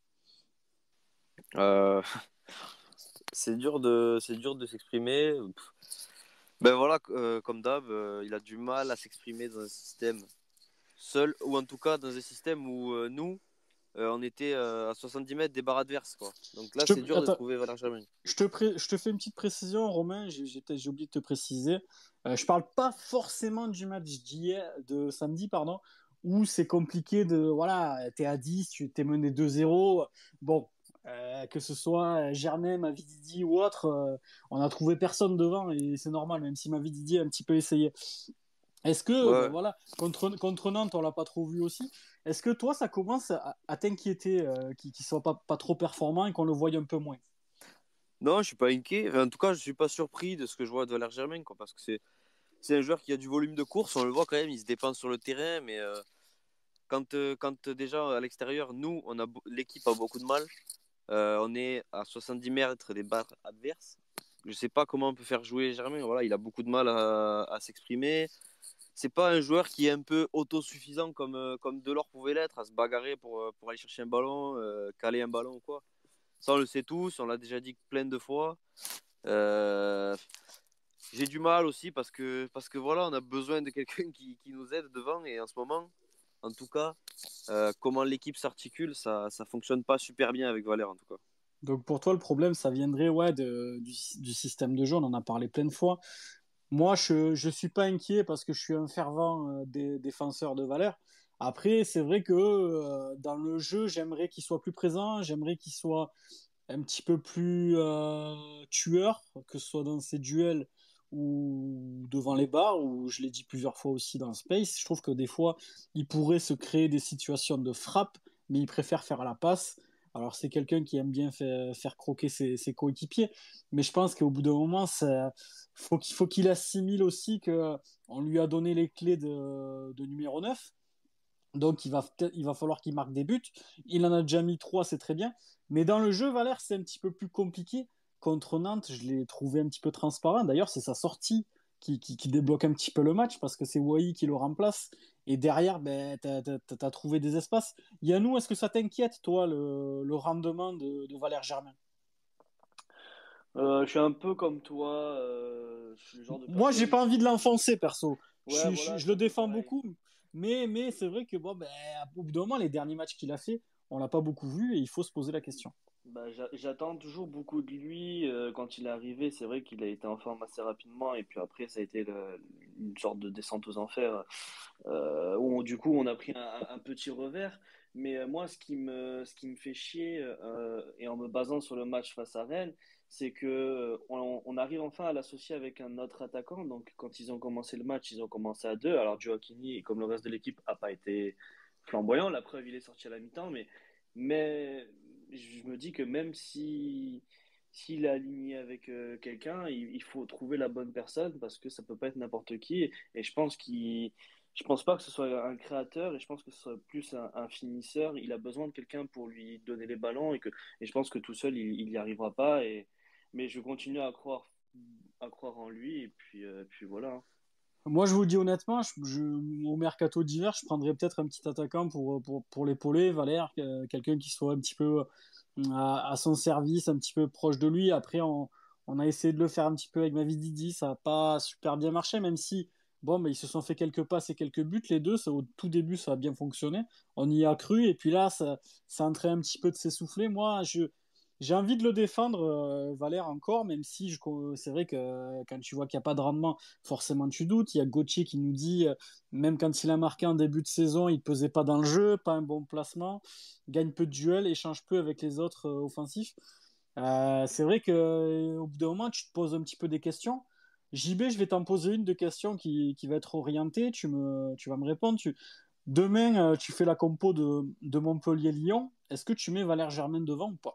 C'est dur de s'exprimer. Ben voilà, comme d'hab, il a du mal à s'exprimer dans un système seul, ou en tout cas dans un système où nous, on était à 70 mètres des barres adverses, quoi. Donc là, c'est dur de trouver Valère Germain. Je te fais une petite précision, Romain, j'ai oublié de te préciser. Je parle pas forcément du match de samedi, pardon, où c'est compliqué voilà, t'es à 10, tu t'es mené 2-0. Bon, que ce soit Germain, Mavididi ou autre, on a trouvé personne devant et c'est normal, même si Mavididi a un petit peu essayé. Est-ce que, Ouais. voilà, contre Nantes, on l'a pas trop vu aussi. Est-ce que toi, ça commence à t'inquiéter qu'il soit pas trop performant et qu'on le voie un peu moins? Non, je suis pas inquiet. Enfin, en tout cas, je suis pas surpris de ce que je vois de Valère Germain, quoi, parce que c'est un joueur qui a du volume de course. On le voit quand même, il se dépense sur le terrain, mais quand déjà à l'extérieur, nous, l'équipe a beaucoup de mal. On est à 70 mètres des barres adverses. Je sais pas comment on peut faire jouer Germain. Voilà, il a beaucoup de mal à s'exprimer. C'est pas un joueur qui est un peu autosuffisant comme Delors pouvait l'être, à se bagarrer pour aller chercher un ballon, caler un ballon ou quoi. Ça, on le sait tous, on l'a déjà dit plein de fois. J'ai du mal aussi parce que voilà, on a besoin de quelqu'un qui nous aide devant. Et en ce moment, en tout cas, comment l'équipe s'articule, ça fonctionne pas super bien avec Valère, en tout cas. Donc pour toi, le problème, ça viendrait du système de jeu, on en a parlé plein de fois. Moi, je ne suis pas inquiet parce que je suis un fervent défenseur de Valère. Après, c'est vrai que dans le jeu, j'aimerais qu'il soit plus présent, j'aimerais qu'il soit un petit peu plus tueur, que ce soit dans ses duels ou devant les barres, ou je l'ai dit plusieurs fois aussi dans Space. Je trouve que des fois, il pourrait se créer des situations de frappe, mais il préfère faire la passe. Alors, c'est quelqu'un qui aime bien faire croquer ses coéquipiers, mais je pense qu'au bout d'un moment, faut qu'il assimile aussi qu'on lui a donné les clés de numéro 9. Donc il va falloir qu'il marque des buts. Il en a déjà mis 3, c'est très bien. Mais dans le jeu, Valère, c'est un petit peu plus compliqué. Contre Nantes, je l'ai trouvé un petit peu transparent. D'ailleurs, c'est sa sortie qui débloque un petit peu le match parce que c'est Wai qui le remplace. Et derrière, ben, tu as trouvé des espaces. Yannou, est-ce que ça t'inquiète, toi, le rendement de Valère Germain? Je suis un peu comme toi. Je suis le genre de Moi, j'ai personne. pas envie de l'enfoncer, perso. Ouais, voilà, Je c'est le un peu défends pareil. beaucoup, mais c'est vrai que bon, ben, au bout d'un moment, les derniers matchs qu'il a fait, on l'a pas beaucoup vu et il faut se poser la question. Bah, j'attends toujours beaucoup de lui. Quand il est arrivé, c'est vrai qu'il a été en forme assez rapidement. Et puis après, ça a été une sorte de descente aux enfers. Où du coup, on a pris un petit revers. Mais moi, ce qui me fait chier, et en me basant sur le match face à Rennes, c'est que on arrive enfin à l'associer avec un autre attaquant. Donc, quand ils ont commencé le match, ils ont commencé à deux. Alors, Gioacchini, comme le reste de l'équipe, a pas été flamboyant. La preuve, il est sorti à la mi-temps. Mais je me dis que même si s'il est aligné avec quelqu'un, il faut trouver la bonne personne parce que ça peut pas être n'importe qui. Et je pense pas que ce soit un créateur et je pense que ce soit plus un finisseur. Il a besoin de quelqu'un pour lui donner les ballons et je pense que tout seul il y arrivera pas. Mais je continue à croire en lui et puis voilà. Moi, je vous dis honnêtement, au mercato d'hiver, je prendrais peut-être un petit attaquant pour l'épauler, Valère, quelqu'un qui soit un petit peu à son service, un petit peu proche de lui. Après, on a essayé de le faire un petit peu avec Mavididi, ça n'a pas super bien marché, même si bon, mais ils se sont fait quelques passes et quelques buts, les deux. Au tout début, ça a bien fonctionné. On y a cru, et puis là, ça est en train un petit peu de s'essouffler. Moi, j'ai envie de le défendre, Valère, encore, même si c'est vrai que quand tu vois qu'il n'y a pas de rendement, forcément tu doutes. Il y a Gauthier qui nous dit, même quand il a marqué en début de saison, il ne pesait pas dans le jeu, pas un bon placement, gagne peu de duels, échange peu avec les autres offensifs. C'est vrai qu'au bout d'un moment, tu te poses un petit peu des questions. JB, je vais t'en poser une de questions qui va être orientée. Tu vas me répondre. Demain, tu fais la compo de Montpellier-Lyon. Est-ce que tu mets Valère Germain devant ou pas?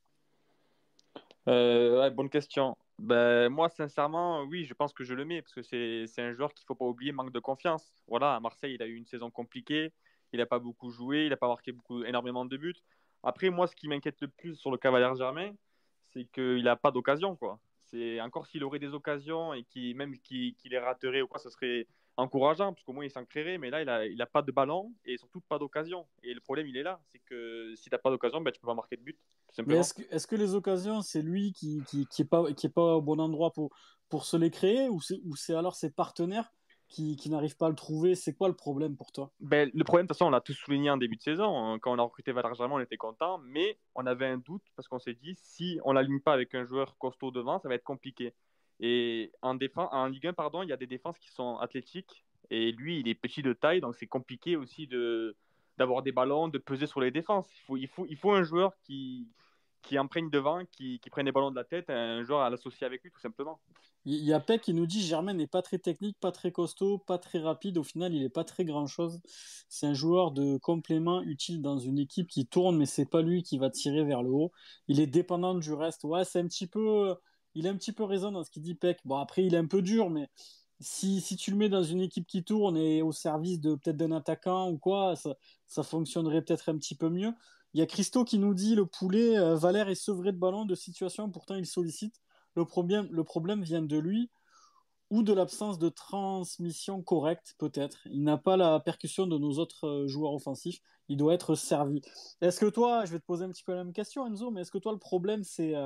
Ouais, bonne question. Ben, moi, sincèrement, oui, je pense que je le mets parce que c'est un joueur qu'il ne faut pas oublier, manque de confiance. Voilà, à Marseille, il a eu une saison compliquée. Il n'a pas beaucoup joué. Il n'a pas marqué énormément de buts. Après, moi, ce qui m'inquiète le plus sur le Cavalier Germain, c'est qu'il n'a pas d'occasion, quoi. C'est encore s'il aurait des occasions et qu'il les raterait ou quoi, ce serait encourageant parce qu'au moins il s'en créerait. Mais là, il a pas de ballon et surtout pas d'occasion. Et le problème, il est là, c'est que si t'as pas d'occasion, ben, tu peux pas marquer de but, tout Mais simplement. est-ce que les occasions, c'est lui qui est pas au bon endroit pour se les créer, ou c'est alors ses partenaires qui n'arrivent pas à le trouver? C'est quoi le problème pour toi? Ben, le problème, de toute façon, on l'a tous souligné en début de saison. Hein. Quand on a recruté Valère Germain, on était content, mais on avait un doute parce qu'on s'est dit si on ne l'aligne pas avec un joueur costaud devant, ça va être compliqué. Et en Ligue 1, pardon, il y a des défenses qui sont athlétiques et lui, il est petit de taille, donc c'est compliqué aussi d'avoir des ballons, de peser sur les défenses. Il faut un joueur qui imprègne devant, qui prenne les ballons de la tête, un joueur à l'associer avec lui, tout simplement. Il y a Peck qui nous dit Germain n'est pas très technique, pas très costaud, pas très rapide. Au final, il n'est pas très grand-chose. C'est un joueur de complément utile dans une équipe qui tourne, mais c'est pas lui qui va tirer vers le haut. Il est dépendant du reste. Ouais, c'est un petit peu. Il a un petit peu raison dans ce qu'il dit, Peck. Bon, après, il est un peu dur, mais si tu le mets dans une équipe qui tourne et au service de peut-être d'un attaquant ou quoi, ça fonctionnerait peut-être un petit peu mieux. Il y a Christo qui nous dit le poulet, Valère est sevré de ballon, de situation, pourtant il sollicite. Le problème vient de lui ou de l'absence de transmission correcte, peut-être. Il n'a pas la percussion de nos autres joueurs offensifs. Il doit être servi. Est-ce que toi, je vais te poser un petit peu la même question, Enzo, mais est-ce que toi, le problème,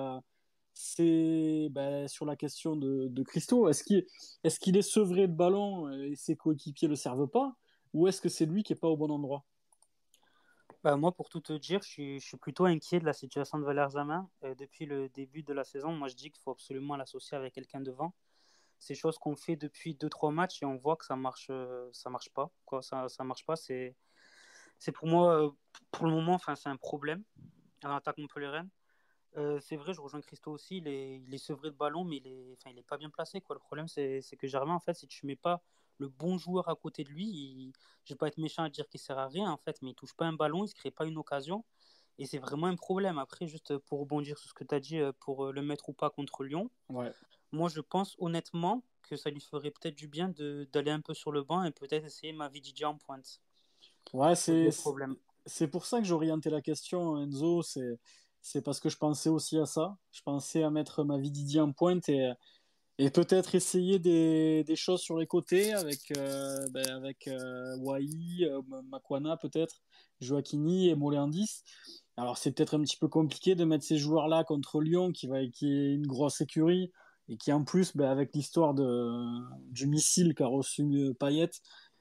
c'est sur la question de Christo? Est-ce qu'il est sevré de ballon et ses coéquipiers ne le servent pas? Ou est-ce que c'est lui qui n'est pas au bon endroit? Bah, moi, pour tout te dire, je suis plutôt inquiet de la situation de Valère Germain. Depuis le début de la saison, moi, je dis qu'il faut absolument l'associer avec quelqu'un devant. C'est chose qu'on fait depuis deux trois matchs et on voit que ça marche pas. Quoi, ça marche pas. C'est pour moi, pour le moment, enfin, c'est un problème à l'attaque montpelliéraine. C'est vrai, je rejoins Christo aussi. Il est sevré de ballon, mais enfin, il est pas bien placé. Quoi. Le problème, c'est que Germain, en fait, si tu mets pas le bon joueur à côté de lui, je vais pas être méchant à dire qu'il sert à rien, en fait, mais il touche pas un ballon, il se crée pas une occasion. Et c'est vraiment un problème. Après, juste pour rebondir sur ce que tu as dit, pour le mettre ou pas contre Lyon, Ouais. moi, je pense honnêtement que ça lui ferait peut-être du bien d'aller un peu sur le banc et peut-être essayer Mavididi en pointe. Ouais, C'est le problème. c'est pour ça que j'orientais la question, Enzo. C'est parce que je pensais aussi à ça. Je pensais à mettre Mavididi en pointe et peut-être essayer des choses sur les côtés avec Wai, Makwana peut-être, Joaquini et Moléandis. Alors c'est peut-être un petit peu compliqué de mettre ces joueurs-là contre Lyon qui est une grosse écurie et qui en plus, avec l'histoire du missile qu'a reçu Payet,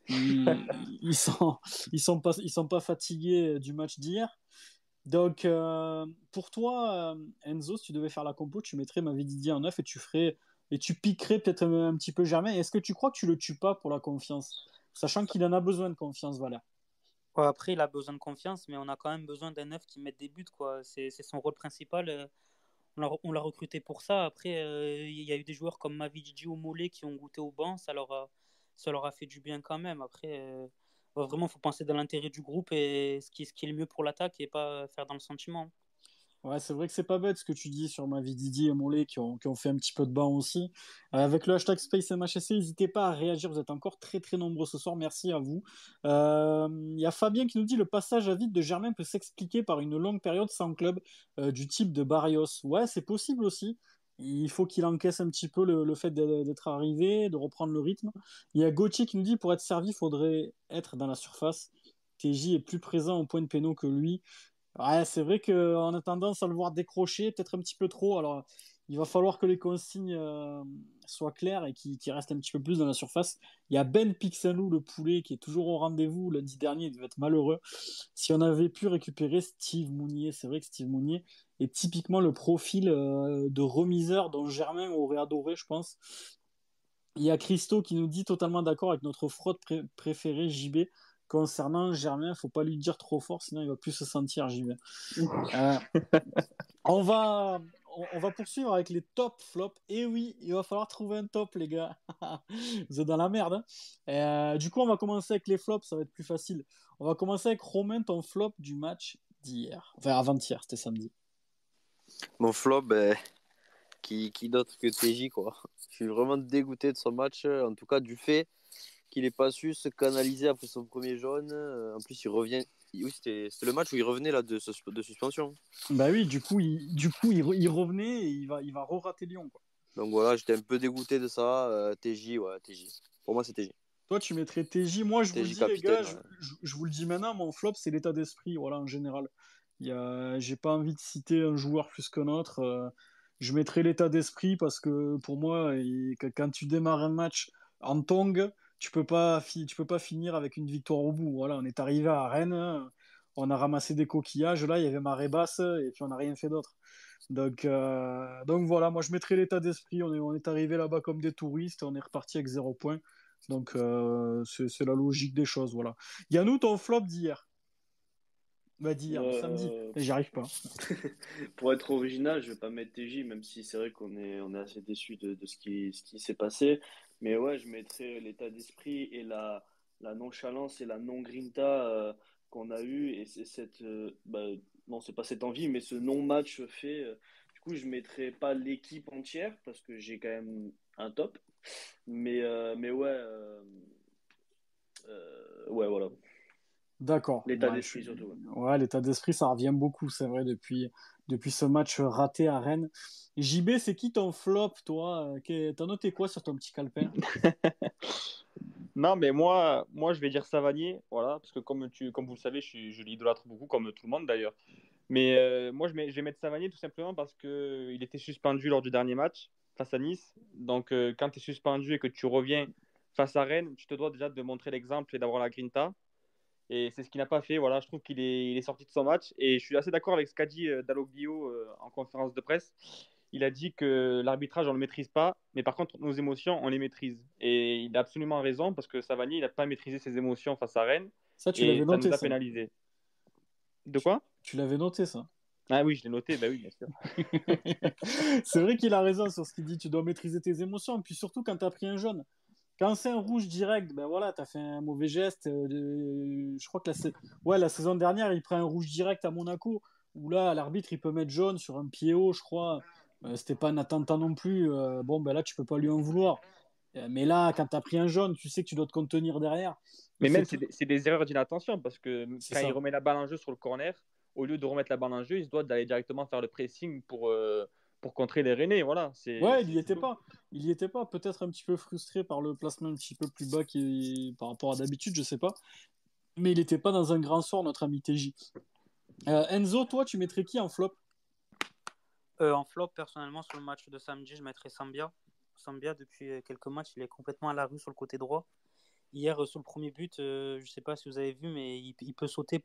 ils sont, ils sont pas fatigués du match d'hier. Donc, pour toi, Enzo, si tu devais faire la compo, tu mettrais Mavididi en neuf et tu piquerais peut-être un petit peu Germain. Est-ce que tu crois que tu le tues pas pour la confiance, sachant qu'il en a besoin de confiance, voilà. Ouais, après, il a besoin de confiance, mais on a quand même besoin d'un neuf qui mette des buts, quoi. C'est son rôle principal. On l'a recruté pour ça. Après, il y a eu des joueurs comme Mavididi ou Mollet qui ont goûté au banc. Ça leur a fait du bien quand même. Après, vraiment, il faut penser dans l'intérêt du groupe et ce qui est le mieux pour l'attaque et pas faire dans le sentiment. Ouais, c'est vrai que c'est pas bête ce que tu dis sur Mavididi et Mollet qui ont fait un petit peu de banc aussi. Avec le hashtag SpaceMHSC, n'hésitez pas à réagir. Vous êtes encore très très nombreux ce soir. Merci à vous. Il y a Fabien qui nous dit le passage à vide de Germain peut s'expliquer par une longue période sans club du type de Barrios. Ouais, c'est possible aussi. Il faut qu'il encaisse un petit peu le fait d'être arrivé, de reprendre le rythme. Il y a Gauthier qui nous dit pour être servi, il faudrait être dans la surface. TJ est plus présent au point de péno que lui. Ouais, c'est vrai qu'on a tendance à le voir décrocher, peut-être un petit peu trop. Alors, il va falloir que les consignes soient claires et qu'il reste un petit peu plus dans la surface. Il y a Ben Pixelou, le poulet, qui est toujours au rendez-vous. Lundi dernier, il devait être malheureux. Si on avait pu récupérer Steve Mounier, c'est vrai que Steve Mounier est typiquement le profil de remiseur dont Germain aurait adoré, je pense. Il y a Christo qui nous dit totalement d'accord avec notre fraude préférée, JB. Concernant Germain, faut pas lui dire trop fort, sinon il va plus se sentir, JB. On va, on va poursuivre avec les top flops. Et oui, il va falloir trouver un top, les gars. Vous êtes dans la merde. Du coup, on va commencer avec les flops, ça va être plus facile. On va commencer avec Romain, ton flop du match d'hier. Enfin, avant-hier, c'était samedi. Mon flop, qui d'autre que TJ, quoi. Je suis vraiment dégoûté de son match, en tout cas du fait qu'il n'ait pas su se canaliser après son premier jaune. En plus, il revient. Oui, c'était le match où il revenait là, de suspension. Bah oui, il revenait et il va re-rater Lyon, quoi. Donc voilà, j'étais un peu dégoûté de ça. TJ, ouais, TJ. Pour moi, c'est TJ. Toi, tu mettrais TJ. Moi, je vous le TJ dis, les gars, capitaine. je vous le dis maintenant, mon flop, c'est l'état d'esprit, voilà, en général. J'ai pas envie de citer un joueur plus qu'un autre. Je mettrais l'état d'esprit parce que pour moi, quand tu démarres un match en tongue, tu peux pas finir avec une victoire au bout. Voilà, on est arrivé à Rennes, on a ramassé des coquillages, là, il y avait marée basse et puis on n'a rien fait d'autre. Donc voilà, moi je mettrais l'état d'esprit. On est arrivé là-bas comme des touristes, on est reparti avec 0 points. Donc c'est la logique des choses, voilà. Yannou, ton flop d'hier. Bah d'hier, de samedi. J'y arrive pas. Pour être original, je vais pas mettre TJ, même si c'est vrai on est assez déçu de ce qui s'est passé. Mais ouais, je mettrais l'état d'esprit et la nonchalance et la non-grinta qu'on a eu. Et c'est non, c'est pas cette envie, mais ce non-match fait. Du coup, je mettrais pas l'équipe entière parce que j'ai quand même un top. Mais ouais, ouais, voilà. D'accord. L'état Ouais, d'esprit surtout. Ouais. ouais, l'état d'esprit, ça revient beaucoup, c'est vrai, depuis ce match raté à Rennes. JB, c'est qui ton flop, toi? T'as noté quoi sur ton petit calepin? Non, mais moi, je vais dire Savanier, voilà, parce que comme vous le savez, je l'idolâtre beaucoup, comme tout le monde d'ailleurs. Mais moi, je vais mettre Savanier tout simplement parce qu'il était suspendu lors du dernier match face à Nice. Donc, quand tu es suspendu et que tu reviens face à Rennes, tu te dois déjà de montrer l'exemple et d'avoir la grinta. Et c'est ce qu'il n'a pas fait. Voilà, je trouve il est sorti de son match. Et je suis assez d'accord avec ce qu'a dit Dalloglio en conférence de presse. Il a dit que l'arbitrage, on ne le maîtrise pas, mais par contre, nos émotions, on les maîtrise. Et il a absolument raison parce que Savani, il n'a pas maîtrisé ses émotions face à Rennes Ça, tu l'avais et ça noté, nous a ça. pénalisé. De Tu, quoi? tu l'avais noté, ça. Ah oui, je l'ai noté, bah oui, bien sûr. C'est vrai qu'il a raison sur ce qu'il dit. Tu dois maîtriser tes émotions. Puis surtout quand tu as pris un jaune. Quand c'est un rouge direct, ben voilà, tu as fait un mauvais geste. Je crois que la saison dernière, il prend un rouge direct à Monaco, où là, l'arbitre, il peut mettre jaune sur un pied haut, je crois. C'était pas un attentat non plus. Bon, ben là, tu peux pas lui en vouloir. Mais là, quand tu as pris un jaune, tu sais que tu dois te contenir derrière. Mais Il fait même, tout. c'est des erreurs d'inattention parce que C'est quand il ça. remet la balle en jeu sur le corner, au lieu de remettre la balle en jeu, il se doit d'aller directement faire le pressing pour contrer les Rennais. Voilà, Ouais, il y était pas. Il y était pas. Peut-être un petit peu frustré par le placement un petit peu plus bas par rapport à d'habitude, je sais pas. Mais il était pas dans un grand sort, notre ami TJ. Enzo, toi, tu mettrais qui en flop? En flop, personnellement, sur le match de samedi, je mettrais Sambia. Sambia, depuis quelques matchs, il est complètement à la rue sur le côté droit. Hier, sur le premier but, je ne sais pas si vous avez vu, mais il peut sauter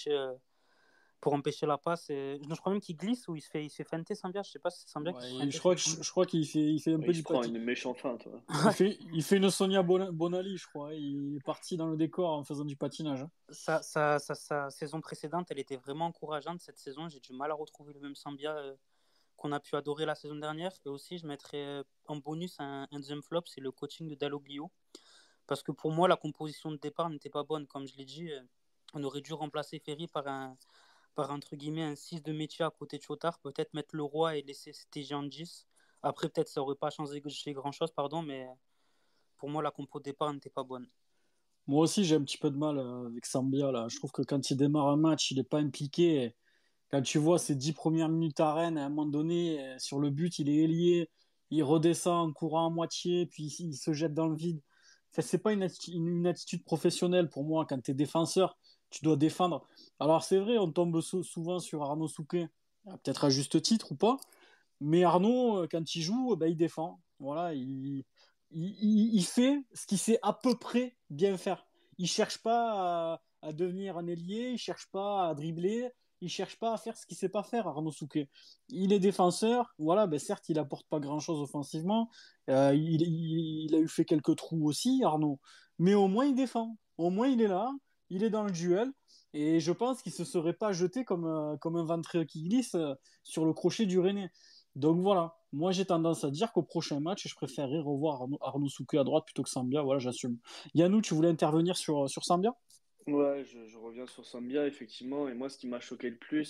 pour empêcher la passe. Non, je crois même qu'il glisse ou il se fait feinter, Sambia. Je ne sais pas si c'est Sambia qui se fait Ouais, feinter. je crois qu'il fait un peu Il du se prend patin. une méchante feinte. Ouais. Il fait une Sonia Bonali, je crois. Il est parti dans le décor en faisant du patinage, hein. Sa saison précédente, elle était vraiment encourageante. Cette saison, j'ai du mal à retrouver le même Sambia qu'on a pu adorer la saison dernière. Et aussi, je mettrais en bonus un deuxième flop, c'est le coaching de Dalloglio. Parce que pour moi, la composition de départ n'était pas bonne. Comme je l'ai dit, on aurait dû remplacer Ferry par entre guillemets un 6 de métier à côté de Chotard. Peut-être mettre Leroy et laisser TG en 10. Après, peut-être ça n'aurait pas changé grand-chose, pardon, mais pour moi, la compo de départ n'était pas bonne. Moi aussi, j'ai un petit peu de mal avec Sambia, là. Je trouve que quand il démarre un match, il n'est pas impliqué. Quand tu vois ses 10 premières minutes à Rennes, à un moment donné, sur le but, il est ailier, il redescend en courant à moitié, puis il se jette dans le vide. Enfin, c'est pas une attitude professionnelle pour moi. Quand tu es défenseur, tu dois défendre. Alors c'est vrai, on tombe souvent sur Arnaud Souquet, peut-être à juste titre ou pas, mais Arnaud, quand il joue, ben, il défend. Voilà, il fait ce qu'il sait à peu près bien faire. Il cherche pas à devenir un ailier, il cherche pas à dribbler, il cherche pas à faire ce qu'il sait pas faire, Arnaud Souquet. Il est défenseur, voilà, ben certes, il apporte pas grand-chose offensivement. Il a eu fait quelques trous aussi, Arnaud, mais au moins il défend. Au moins il est là, il est dans le duel. Et je pense qu'il se serait pas jeté comme un ventreux qui glisse sur le crochet du Rennais. Donc voilà, moi j'ai tendance à dire qu'au prochain match, je préférerais revoir Arnaud Souquet à droite plutôt que Sambia. Voilà, j'assume. Yannou, tu voulais intervenir sur Sambia? Ouais, je reviens sur Sambia, effectivement. Et moi, ce qui m'a choqué le plus,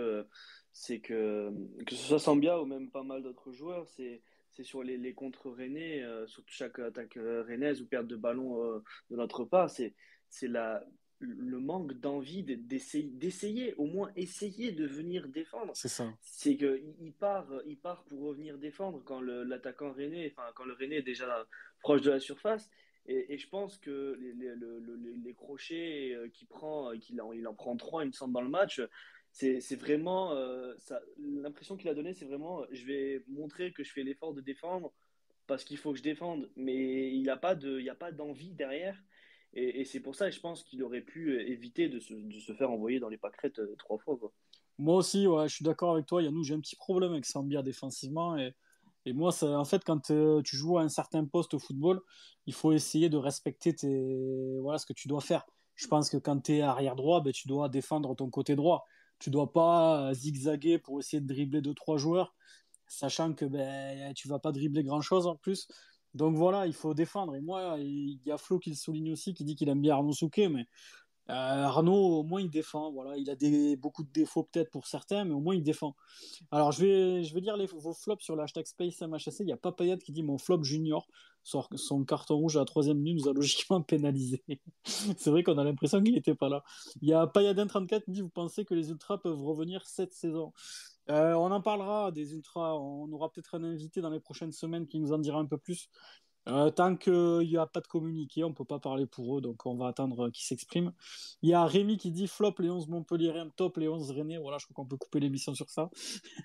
que ce soit Sambia ou même pas mal d'autres joueurs, c'est sur les contre rennais, surtout chaque attaque rennaise ou perte de ballon de notre part, c'est le manque d'envie d'essayer, au moins essayer de venir défendre. C'est ça. C'est qu'il part pour revenir défendre quand l'attaquant rennais, enfin, quand le rennais est déjà proche de la surface. Et je pense que les crochets qu'il prend, il en prend trois, il me semble, dans le match, c'est vraiment l'impression qu'il a donné, c'est vraiment je vais montrer que je fais l'effort de défendre parce qu'il faut que je défende, mais il y a pas d'envie derrière. Et c'est pour ça, je pense qu'il aurait pu éviter de se faire envoyer dans les pâquerettes trois fois, quoi. Moi aussi, ouais, je suis d'accord avec toi. Yannou, j'ai un petit problème avec Sambia défensivement. Et moi, en fait, quand tu joues à un certain poste au football, il faut essayer de respecter voilà, ce que tu dois faire. Je pense que quand tu es arrière droit, ben, tu dois défendre ton côté droit. Tu dois pas zigzaguer pour essayer de dribbler deux, trois joueurs, sachant que ben, tu vas pas dribbler grand-chose en plus. Donc voilà, il faut défendre. Et moi, il y a Flo qui le souligne aussi, qui dit qu'il aime bien Arnaud Souquet, mais Arnaud, au moins, il défend. Voilà. Il a beaucoup de défauts peut-être pour certains, mais au moins, il défend. Alors, je vais lire vos flops sur l'hashtag SpaceMHSC. Il y a Papayade qui dit mon flop junior. Son carton rouge à la troisième minute nous a logiquement pénalisé. C'est vrai qu'on a l'impression qu'il n'était pas là. Il y a Payadin34 qui dit vous pensez que les Ultras peuvent revenir cette saison? On en parlera des Ultras. On aura peut-être un invité dans les prochaines semaines qui nous en dira un peu plus. Tant qu'il n'y a pas de communiqué, on ne peut pas parler pour eux, donc on va attendre qu'ils s'expriment. Il y a Rémi qui dit flop les 11 Montpellierens, top les 11 Rennais. Voilà, je crois qu'on peut couper l'émission sur ça.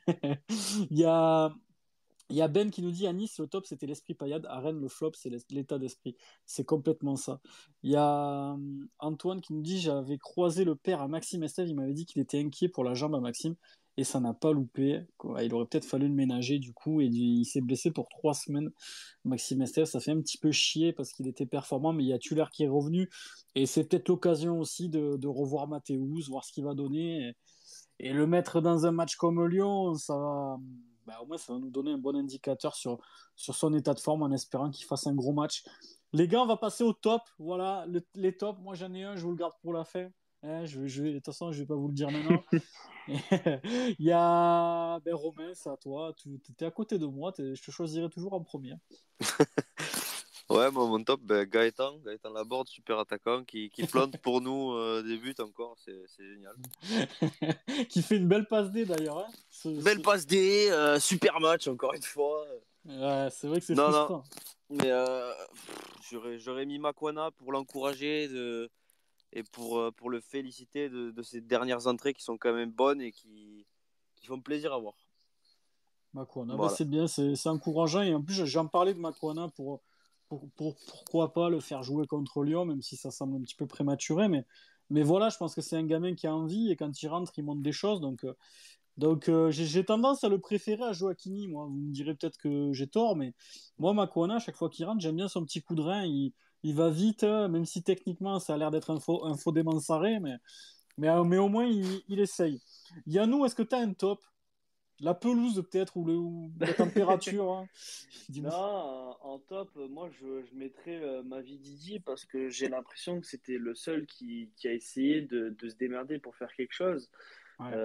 il, y a, il y a Ben qui nous dit à Nice, le top c'était l'esprit paillade, à Rennes, le flop c'est l'état d'esprit. C'est complètement ça. Il y a Antoine qui nous dit j'avais croisé le père à Maxime Estève, il m'avait dit qu'il était inquiet pour la jambe à Maxime et ça n'a pas loupé. Il aurait peut-être fallu le ménager du coup et il s'est blessé pour 3 semaines. Maxime Estève, ça fait un petit peu chier parce qu'il était performant, mais il y a Tuller qui est revenu et c'est peut-être l'occasion aussi de revoir Mathéus, voir ce qu'il va donner et le mettre dans un match comme Lyon, ça va. Bah, au moins, ça va nous donner un bon indicateur sur son état de forme en espérant qu'il fasse un gros match. Les gars, on va passer au top. Voilà, les tops. Moi, j'en ai un, je vous le garde pour la fin. Hein, de toute façon, je ne vais pas vous le dire maintenant. Il y a Romain, c'est à toi. Tu étais à côté de moi. Je te choisirai toujours en premier. Ouais, moi, mon top, Gaëtan Laborde, super attaquant, qui plante pour nous des buts encore, c'est génial. Qui fait une belle passe D d'ailleurs. Hein. Belle passe D, super match encore une fois. Ouais, c'est vrai que c'est Non, frustrant. mais j'aurais mis Makwana pour l'encourager et pour le féliciter de ses dernières entrées qui sont quand même bonnes et qui font plaisir à voir. Makwana, Voilà. c'est bien, c'est encourageant. Et en plus, j'en parlais de Makwana pourquoi pas le faire jouer contre Lyon, même si ça semble un petit peu prématuré. Mais voilà, je pense que c'est un gamin qui a envie et quand il rentre, il montre des choses. Donc j'ai tendance à le préférer à Joaquini, moi. Vous me direz peut-être que j'ai tort, mais moi, Makwana, à chaque fois qu'il rentre, j'aime bien son petit coup de rein. Il va vite, même si techniquement, ça a l'air d'être un faux démansarré, mais au moins, il essaye. Yannou, est-ce que tu as un top? La pelouse, peut-être, ou la température. Hein. Non, Dis-moi. en top, moi je mettrais Didi parce que j'ai l'impression que c'était le seul qui a essayé de se démerder pour faire quelque chose. Ouais.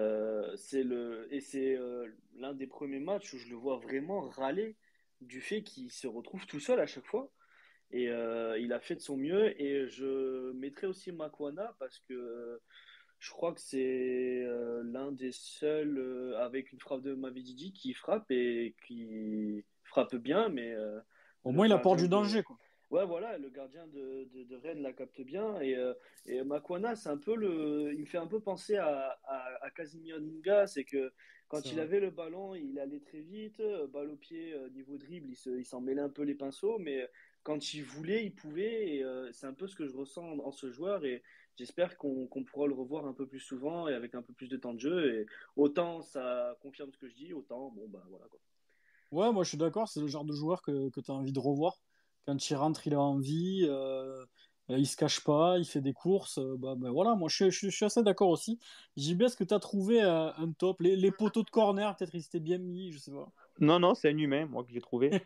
C'est l'un des premiers matchs où je le vois vraiment râler du fait qu'il se retrouve tout seul à chaque fois. Et il a fait de son mieux. Et je mettrais aussi Makwana parce que Je crois que c'est l'un des seuls avec une frappe de Mavididi qui frappe et qui frappe bien, mais Au le moins, il apporte gardien du de danger, quoi. ouais voilà, le gardien de Rennes la capte bien et Makwana, c'est un peu il me fait un peu penser à Casimir Ninga, c'est que C'est quand il vrai. avait le ballon, il allait très vite, balle au pied, niveau dribble, il s'en mêlait un peu les pinceaux, mais quand il voulait, il pouvait. Et c'est un peu ce que je ressens en ce joueur. Et j'espère qu'on pourra le revoir un peu plus souvent et avec un peu plus de temps de jeu. Et autant ça confirme ce que je dis, autant, bon, bah voilà quoi. Ouais, moi je suis d'accord, c'est le genre de joueur que tu as envie de revoir. Quand il rentre, il a envie, il se cache pas, il fait des courses. Bah, voilà, moi je suis assez d'accord aussi. JB, est-ce que tu as trouvé un top? Les poteaux de corner, peut-être ils étaient bien mis, je sais pas. Non, non, c'est un humain, moi, que j'ai trouvé.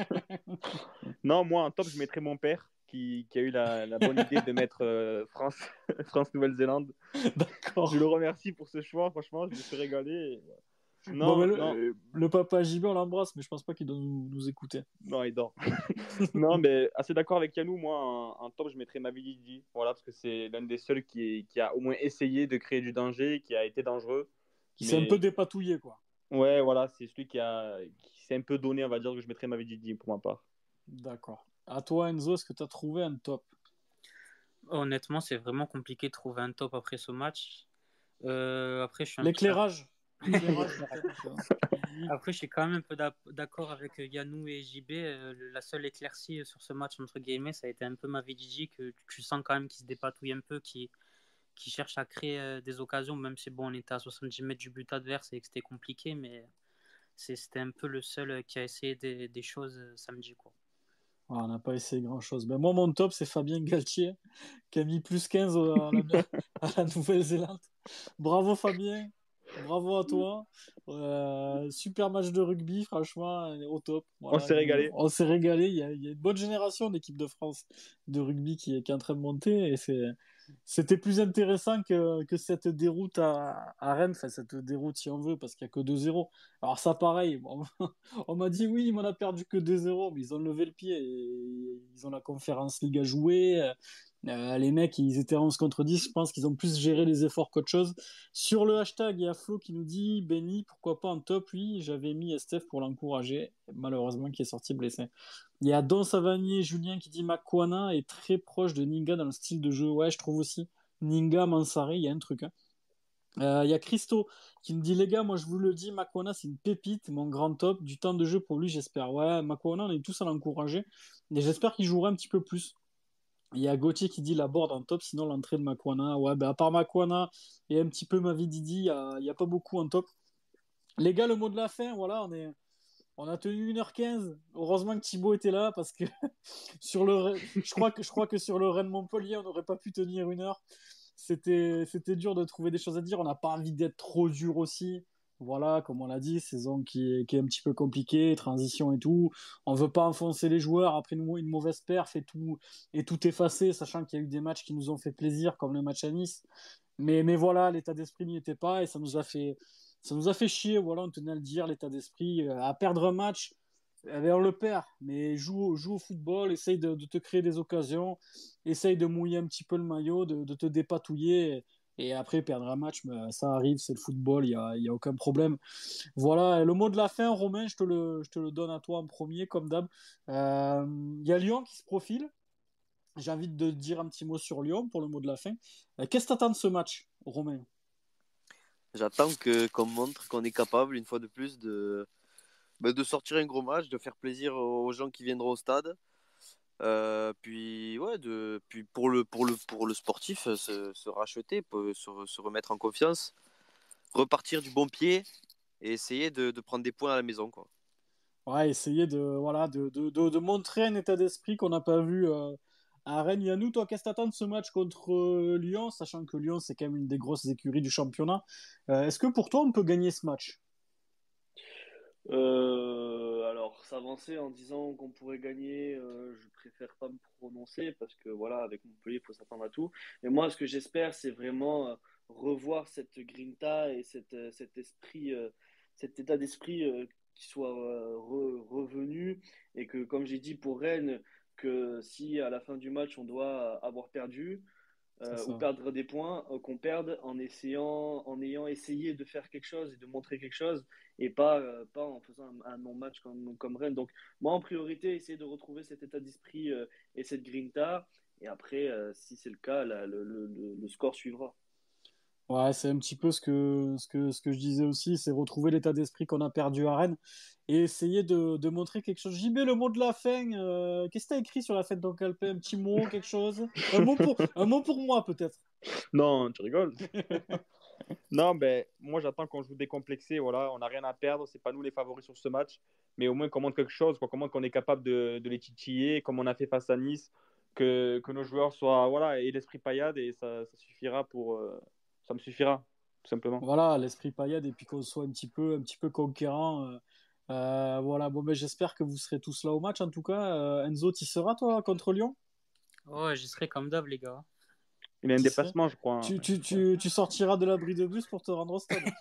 Non, moi, en top, je mettrais mon père, qui a eu la bonne idée de mettre France, France-Nouvelle-Zélande. Je le D'accord. remercie pour ce choix, franchement, je me suis régalé. Bon, mais Non, non, le papa JB, on l'embrasse, mais je pense pas qu'il doit nous écouter. non, il dort. Non, mais assez d'accord avec Yannou, moi, en top, je mettrais Mavidi, voilà, parce que c'est l'un des seuls qui a au moins essayé de créer du danger, qui a été dangereux. Qui s'est un peu Mais dépatouillé, quoi. ouais, voilà, c'est celui qui s'est un peu donné, on va dire, que je mettrais Mavidi pour ma part. D'accord. À toi, Enzo, est-ce que tu as trouvé un top? Honnêtement, c'est vraiment compliqué de trouver un top après ce match. Après, je suis un peu L'éclairage. L'éclairage, l'éclairage. peut-être. Après, je suis quand même un peu d'accord avec Yannou et JB. La seule éclaircie sur ce match, entre guillemets, ça a été un peu Mavididi, que tu sens quand même qu'il se dépatouille un peu, qui cherche à créer des occasions, même si bon, on était à 70 mètres du but adverse et que c'était compliqué, mais c'était un peu le seul qui a essayé des choses samedi, quoi. Ouais, on n'a pas essayé grand-chose. Ben, moi, mon top, c'est Fabien Galtier, qui a mis plus 15 à la Nouvelle-Zélande. Bravo Fabien, bravo à toi. Super match de rugby, franchement, au top. On Voilà, s'est régalé. on s'est régalé. Il y a une bonne génération d'équipe de France de rugby qui est en train de monter et c'était plus intéressant que cette déroute à Rennes, enfin cette déroute si on veut, parce qu'il n'y a que 2-0. Alors ça pareil, on m'a dit oui, mais on a perdu que 2-0, mais ils ont levé le pied et ils ont la Conférence League à jouer. Les mecs, ils étaient 11 contre 10. Je pense qu'ils ont plus géré les efforts qu'autre chose. Sur le hashtag, il y a Flo qui nous dit Benny, pourquoi pas en top? Oui, j'avais mis Estef pour l'encourager. Malheureusement, qui est sorti blessé. Il y a Don Savanier Julien qui dit Makwana est très proche de Ninga dans le style de jeu. Ouais, je trouve aussi. Ninga, Mansaré, il y a un truc. Hein. Il y a Christo qui me dit les gars, moi je vous le dis, Makwana c'est une pépite, mon grand top. Du temps de jeu pour lui, j'espère. Ouais, Makwana, on est tous à l'encourager. Et j'espère qu'il jouera un petit peu plus. Il y a Gauthier qui dit la board en top, sinon l'entrée de Makwana. Ouais, ben à part Makwana et un petit peu Mavididi, il y a pas beaucoup en top. Les gars, le mot de la fin, voilà, on a tenu 1h15. Heureusement que Thibaut était là parce que je crois que sur le Rennes Montpellier, on n'aurait pas pu tenir 1 heure. C'était dur de trouver des choses à dire. On n'a pas envie d'être trop dur aussi. Voilà, comme on l'a dit, saison qui est un petit peu compliquée, transition et tout. On veut pas enfoncer les joueurs après une mauvaise perf et tout effacer, sachant qu'il y a eu des matchs qui nous ont fait plaisir, comme le match à Nice. Mais voilà, l'état d'esprit n'y était pas et ça nous a fait chier. Voilà, on tenait à le dire, l'état d'esprit. À perdre un match, eh ben, on le perd. Mais joue au football, essaye de te créer des occasions, essaye de mouiller un petit peu le maillot, de te dépatouiller. Et après, perdre un match, ben, ça arrive, c'est le football, il y a aucun problème. Voilà, le mot de la fin, Romain, je te le donne à toi en premier, comme d'hab. Il y a Lyon qui se profile. J'ai envie de dire un petit mot sur Lyon pour le mot de la fin. Qu'est-ce que tu attends de ce match, Romain? J'attends qu'on montre qu'on est capable, une fois de plus, de sortir un gros match, de faire plaisir aux gens qui viendront au stade. Puis, ouais, puis pour le sportif, se racheter, se remettre en confiance, repartir du bon pied et essayer de prendre des points à la maison, quoi. Ouais, essayer voilà, de montrer un état d'esprit qu'on n'a pas vu à Rennes. Yannou, toi, qu'est-ce que t'attends de ce match contre Lyon, sachant que Lyon, c'est quand même une des grosses écuries du championnat. Est-ce que pour toi, on peut gagner ce match? Alors, s'avancer en disant qu'on pourrait gagner, je préfère pas me prononcer parce que voilà, avec Montpellier, il faut s'attendre à tout. Mais moi, ce que j'espère, c'est vraiment revoir cette grinta et cet esprit, cet état d'esprit qui soit revenu et que, comme j'ai dit pour Rennes, que si à la fin du match on doit avoir perdu, C'est ou ça. perdre des points qu'on perde en ayant essayé de faire quelque chose et de montrer quelque chose et pas en faisant un non-match comme Rennes. Donc, moi, en priorité, essayer de retrouver cet état d'esprit et cette grinta. Et après, si c'est le cas, le score suivra. Ouais, c'est un petit peu ce que je disais aussi, c'est retrouver l'état d'esprit qu'on a perdu à Rennes et essayer de montrer quelque chose. JB, le mot de la fin, qu'est-ce que tu as écrit sur la fête dans Calpé? Un petit mot, quelque chose? Un mot pour moi, peut-être. Non, tu rigoles. Non, ben, moi j'attends qu'on joue décomplexé. Voilà, on n'a rien à perdre. C'est pas nous les favoris sur ce match. Mais au moins qu'on montre quelque chose, quoi. Qu'on montre qu'on est capable de les titiller, comme on a fait face à Nice. Que nos joueurs soient. Voilà, et l'esprit paillade. Et ça suffira pour. Ça me suffira, tout simplement. Voilà, l'esprit paillade et puis qu'on soit un petit peu conquérant. Voilà, bon, ben, j'espère que vous serez tous là au match. En tout cas, Enzo, tu seras, toi, contre Lyon? Ouais, j'y serai comme d'hab, les gars. Il a un Tu serais? déplacement, je crois, hein. Tu sortiras de l'abri de bus pour te rendre au stade.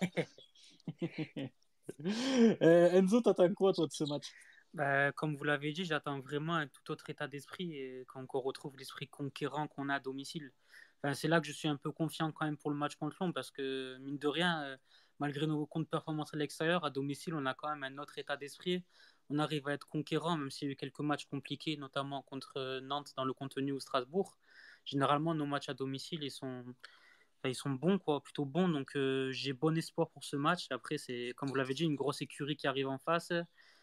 Enzo, t'attends quoi, toi, de ce match? Bah, comme vous l'avez dit, j'attends vraiment un tout autre état d'esprit et qu'on retrouve l'esprit conquérant qu'on a à domicile. Enfin, c'est là que je suis un peu confiant quand même pour le match contre Lyon parce que, mine de rien, malgré nos contre-performances à l'extérieur, à domicile, on a quand même un autre état d'esprit. On arrive à être conquérant, même s'il y a eu quelques matchs compliqués, notamment contre Nantes dans le contenu ou Strasbourg. Généralement, nos matchs à domicile, ils sont bons, quoi, plutôt bons. Donc, j'ai bon espoir pour ce match. Après, c'est, comme vous l'avez dit, une grosse écurie qui arrive en face.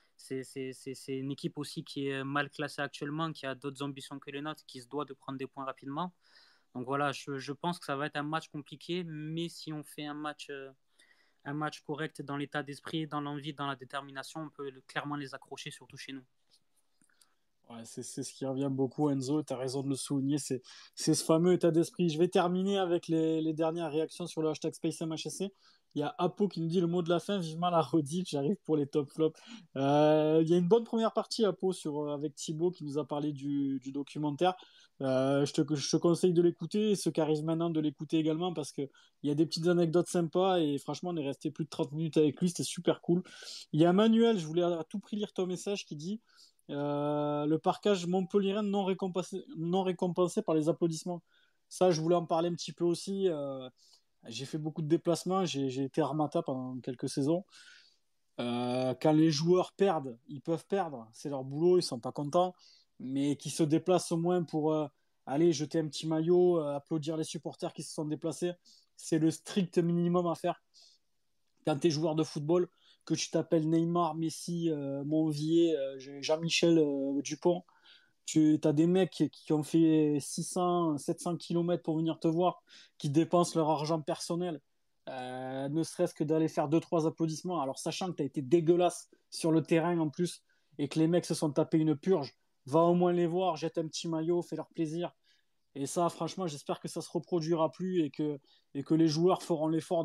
C'est une équipe aussi qui est mal classée actuellement, qui a d'autres ambitions que les nôtres, qui se doit de prendre des points rapidement. Donc voilà, je pense que ça va être un match compliqué, mais si on fait un match correct dans l'état d'esprit, dans l'envie, dans la détermination, on peut clairement les accrocher, surtout chez nous. Ouais, c'est ce qui revient beaucoup, Enzo, tu as raison de le souligner, c'est ce fameux état d'esprit. Je vais terminer avec les dernières réactions sur le hashtag SpaceMHSC. Il y a Apo qui nous dit le mot de la fin, vivement la rediff, j'arrive pour les top flops. Il y a une bonne première partie, Apo, avec Thibaut qui nous a parlé du documentaire. Je te conseille de l'écouter et ceux qui arrivent maintenant de l'écouter également parce qu'il y a des petites anecdotes sympas et franchement, on est resté plus de 30 minutes avec lui, c'était super cool. Il y a Manuel, je voulais à tout prix lire ton message qui dit le parquage montpelliérain non récompensé par les applaudissements. Ça, je voulais en parler un petit peu aussi. J'ai fait beaucoup de déplacements, j'ai été Armata pendant quelques saisons. Quand les joueurs perdent, ils peuvent perdre, c'est leur boulot, ils sont pas contents, mais qui se déplacent au moins pour aller jeter un petit maillot, applaudir les supporters qui se sont déplacés, c'est le strict minimum à faire quand tu es joueur de football, que tu t'appelles Neymar, Messi, Monvier, Jean-Michel Dupont, tu as des mecs qui ont fait 600, 700 km pour venir te voir, qui dépensent leur argent personnel, ne serait-ce que d'aller faire deux trois applaudissements, alors sachant que tu as été dégueulasse sur le terrain en plus, et que les mecs se sont tapés une purge, va au moins les voir, jette un petit maillot, fais leur plaisir. Et ça, franchement, j'espère que ça se reproduira plus et que les joueurs feront l'effort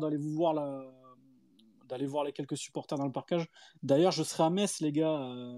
d'aller voir les quelques supporters dans le parcage. D'ailleurs, je serai à Metz, les gars,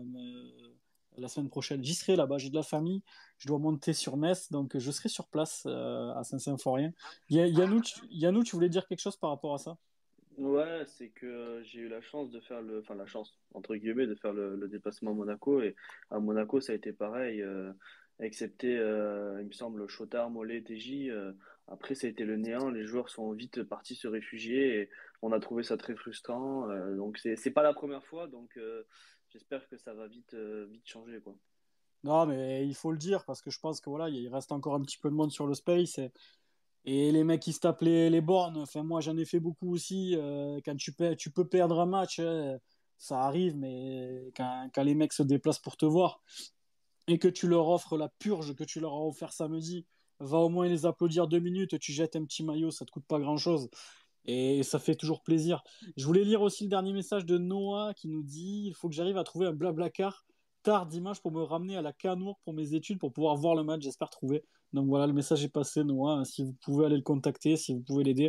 la semaine prochaine. J'y serai là-bas, j'ai de la famille, je dois monter sur Metz, donc je serai sur place à Saint-Symphorien. Yannou, tu voulais dire quelque chose par rapport à ça? Ouais, c'est que j'ai eu la chance de faire enfin la chance, entre guillemets, de faire le déplacement à Monaco. Et à Monaco, ça a été pareil, excepté, il me semble, Chotard, Mollet, TJ. Après, ça a été le néant. Les joueurs sont vite partis se réfugier et on a trouvé ça très frustrant. Donc, c'est pas la première fois. Donc, j'espère que ça va vite changer, quoi. Non, mais il faut le dire parce que je pense que voilà, il reste encore un petit peu de monde sur le space et les mecs qui se tapent les bornes. Enfin, moi, j'en ai fait beaucoup aussi. Quand tu peux perdre un match, ça arrive, mais quand les mecs se déplacent pour te voir et que tu leur offres la purge que tu leur as offert samedi, va au moins les applaudir 2 minutes. Tu jettes un petit maillot, ça te coûte pas grand-chose. Et ça fait toujours plaisir. Je voulais lire aussi le dernier message de Noah qui nous dit il faut que j'arrive à trouver un blablacar tard dimanche pour me ramener à la Canour pour mes études pour pouvoir voir le match. J'espère trouver. Donc voilà, le message est passé, Noah. Si vous pouvez aller le contacter, si vous pouvez l'aider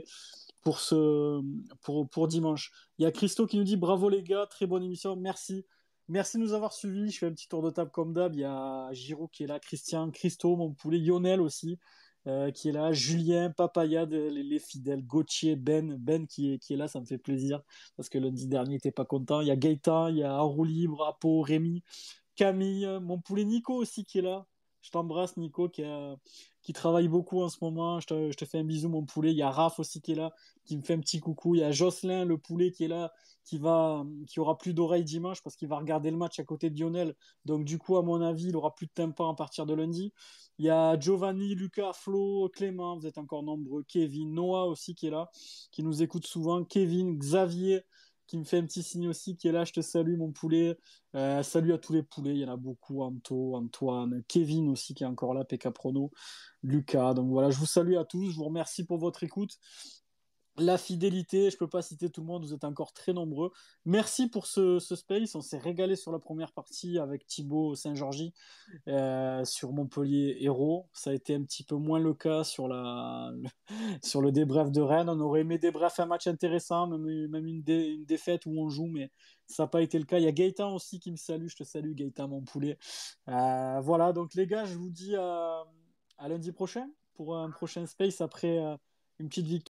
pour dimanche. Il y a Christo qui nous dit bravo les gars, très bonne émission, merci. Merci de nous avoir suivis. Je fais un petit tour de table comme d'hab. Il y a Giroud qui est là, Christian, Christo, mon poulet, Lionel aussi qui est là, Julien, Papayade, les fidèles, Gauthier, Ben qui est là, ça me fait plaisir parce que lundi dernier il n'était pas content. Il y a Gaëtan, il y a Arou Libre, Apo, Rémi, Camille, mon poulet Nico aussi qui est là. Je t'embrasse, Nico, qui travaille beaucoup en ce moment. Je te fais un bisou, mon poulet. Il y a Raph aussi qui est là, qui me fait un petit coucou. Il y a Jocelyn, le poulet, qui est là, qui aura plus d'oreilles dimanche parce qu'il va regarder le match à côté de Lionel. Donc, du coup, à mon avis, il aura plus de tympan à partir de lundi. Il y a Giovanni, Lucas, Flo, Clément, vous êtes encore nombreux. Kevin, Noah aussi qui est là, qui nous écoute souvent. Kevin, Xavier, qui me fait un petit signe aussi, qui est là. Je te salue, mon poulet. Salut à tous les poulets, il y en a beaucoup. Anto, Antoine, Kevin aussi qui est encore là, PK Prono, Lucas. Donc voilà, je vous salue à tous. Je vous remercie pour votre écoute. La fidélité, je peux pas citer tout le monde, vous êtes encore très nombreux. Merci pour ce space, on s'est régalé sur la première partie avec Thibaut Saint-Georgi sur Montpellier Hérault. Ça a été un petit peu moins le cas sur le débrief de Rennes. On aurait aimé débrief un match intéressant, même une défaite où on joue, mais ça n'a pas été le cas. Il y a Gaëtan aussi qui me salue, je te salue Gaëtan mon poulet. Voilà, donc les gars, je vous dis à lundi prochain pour un prochain space après une petite victoire.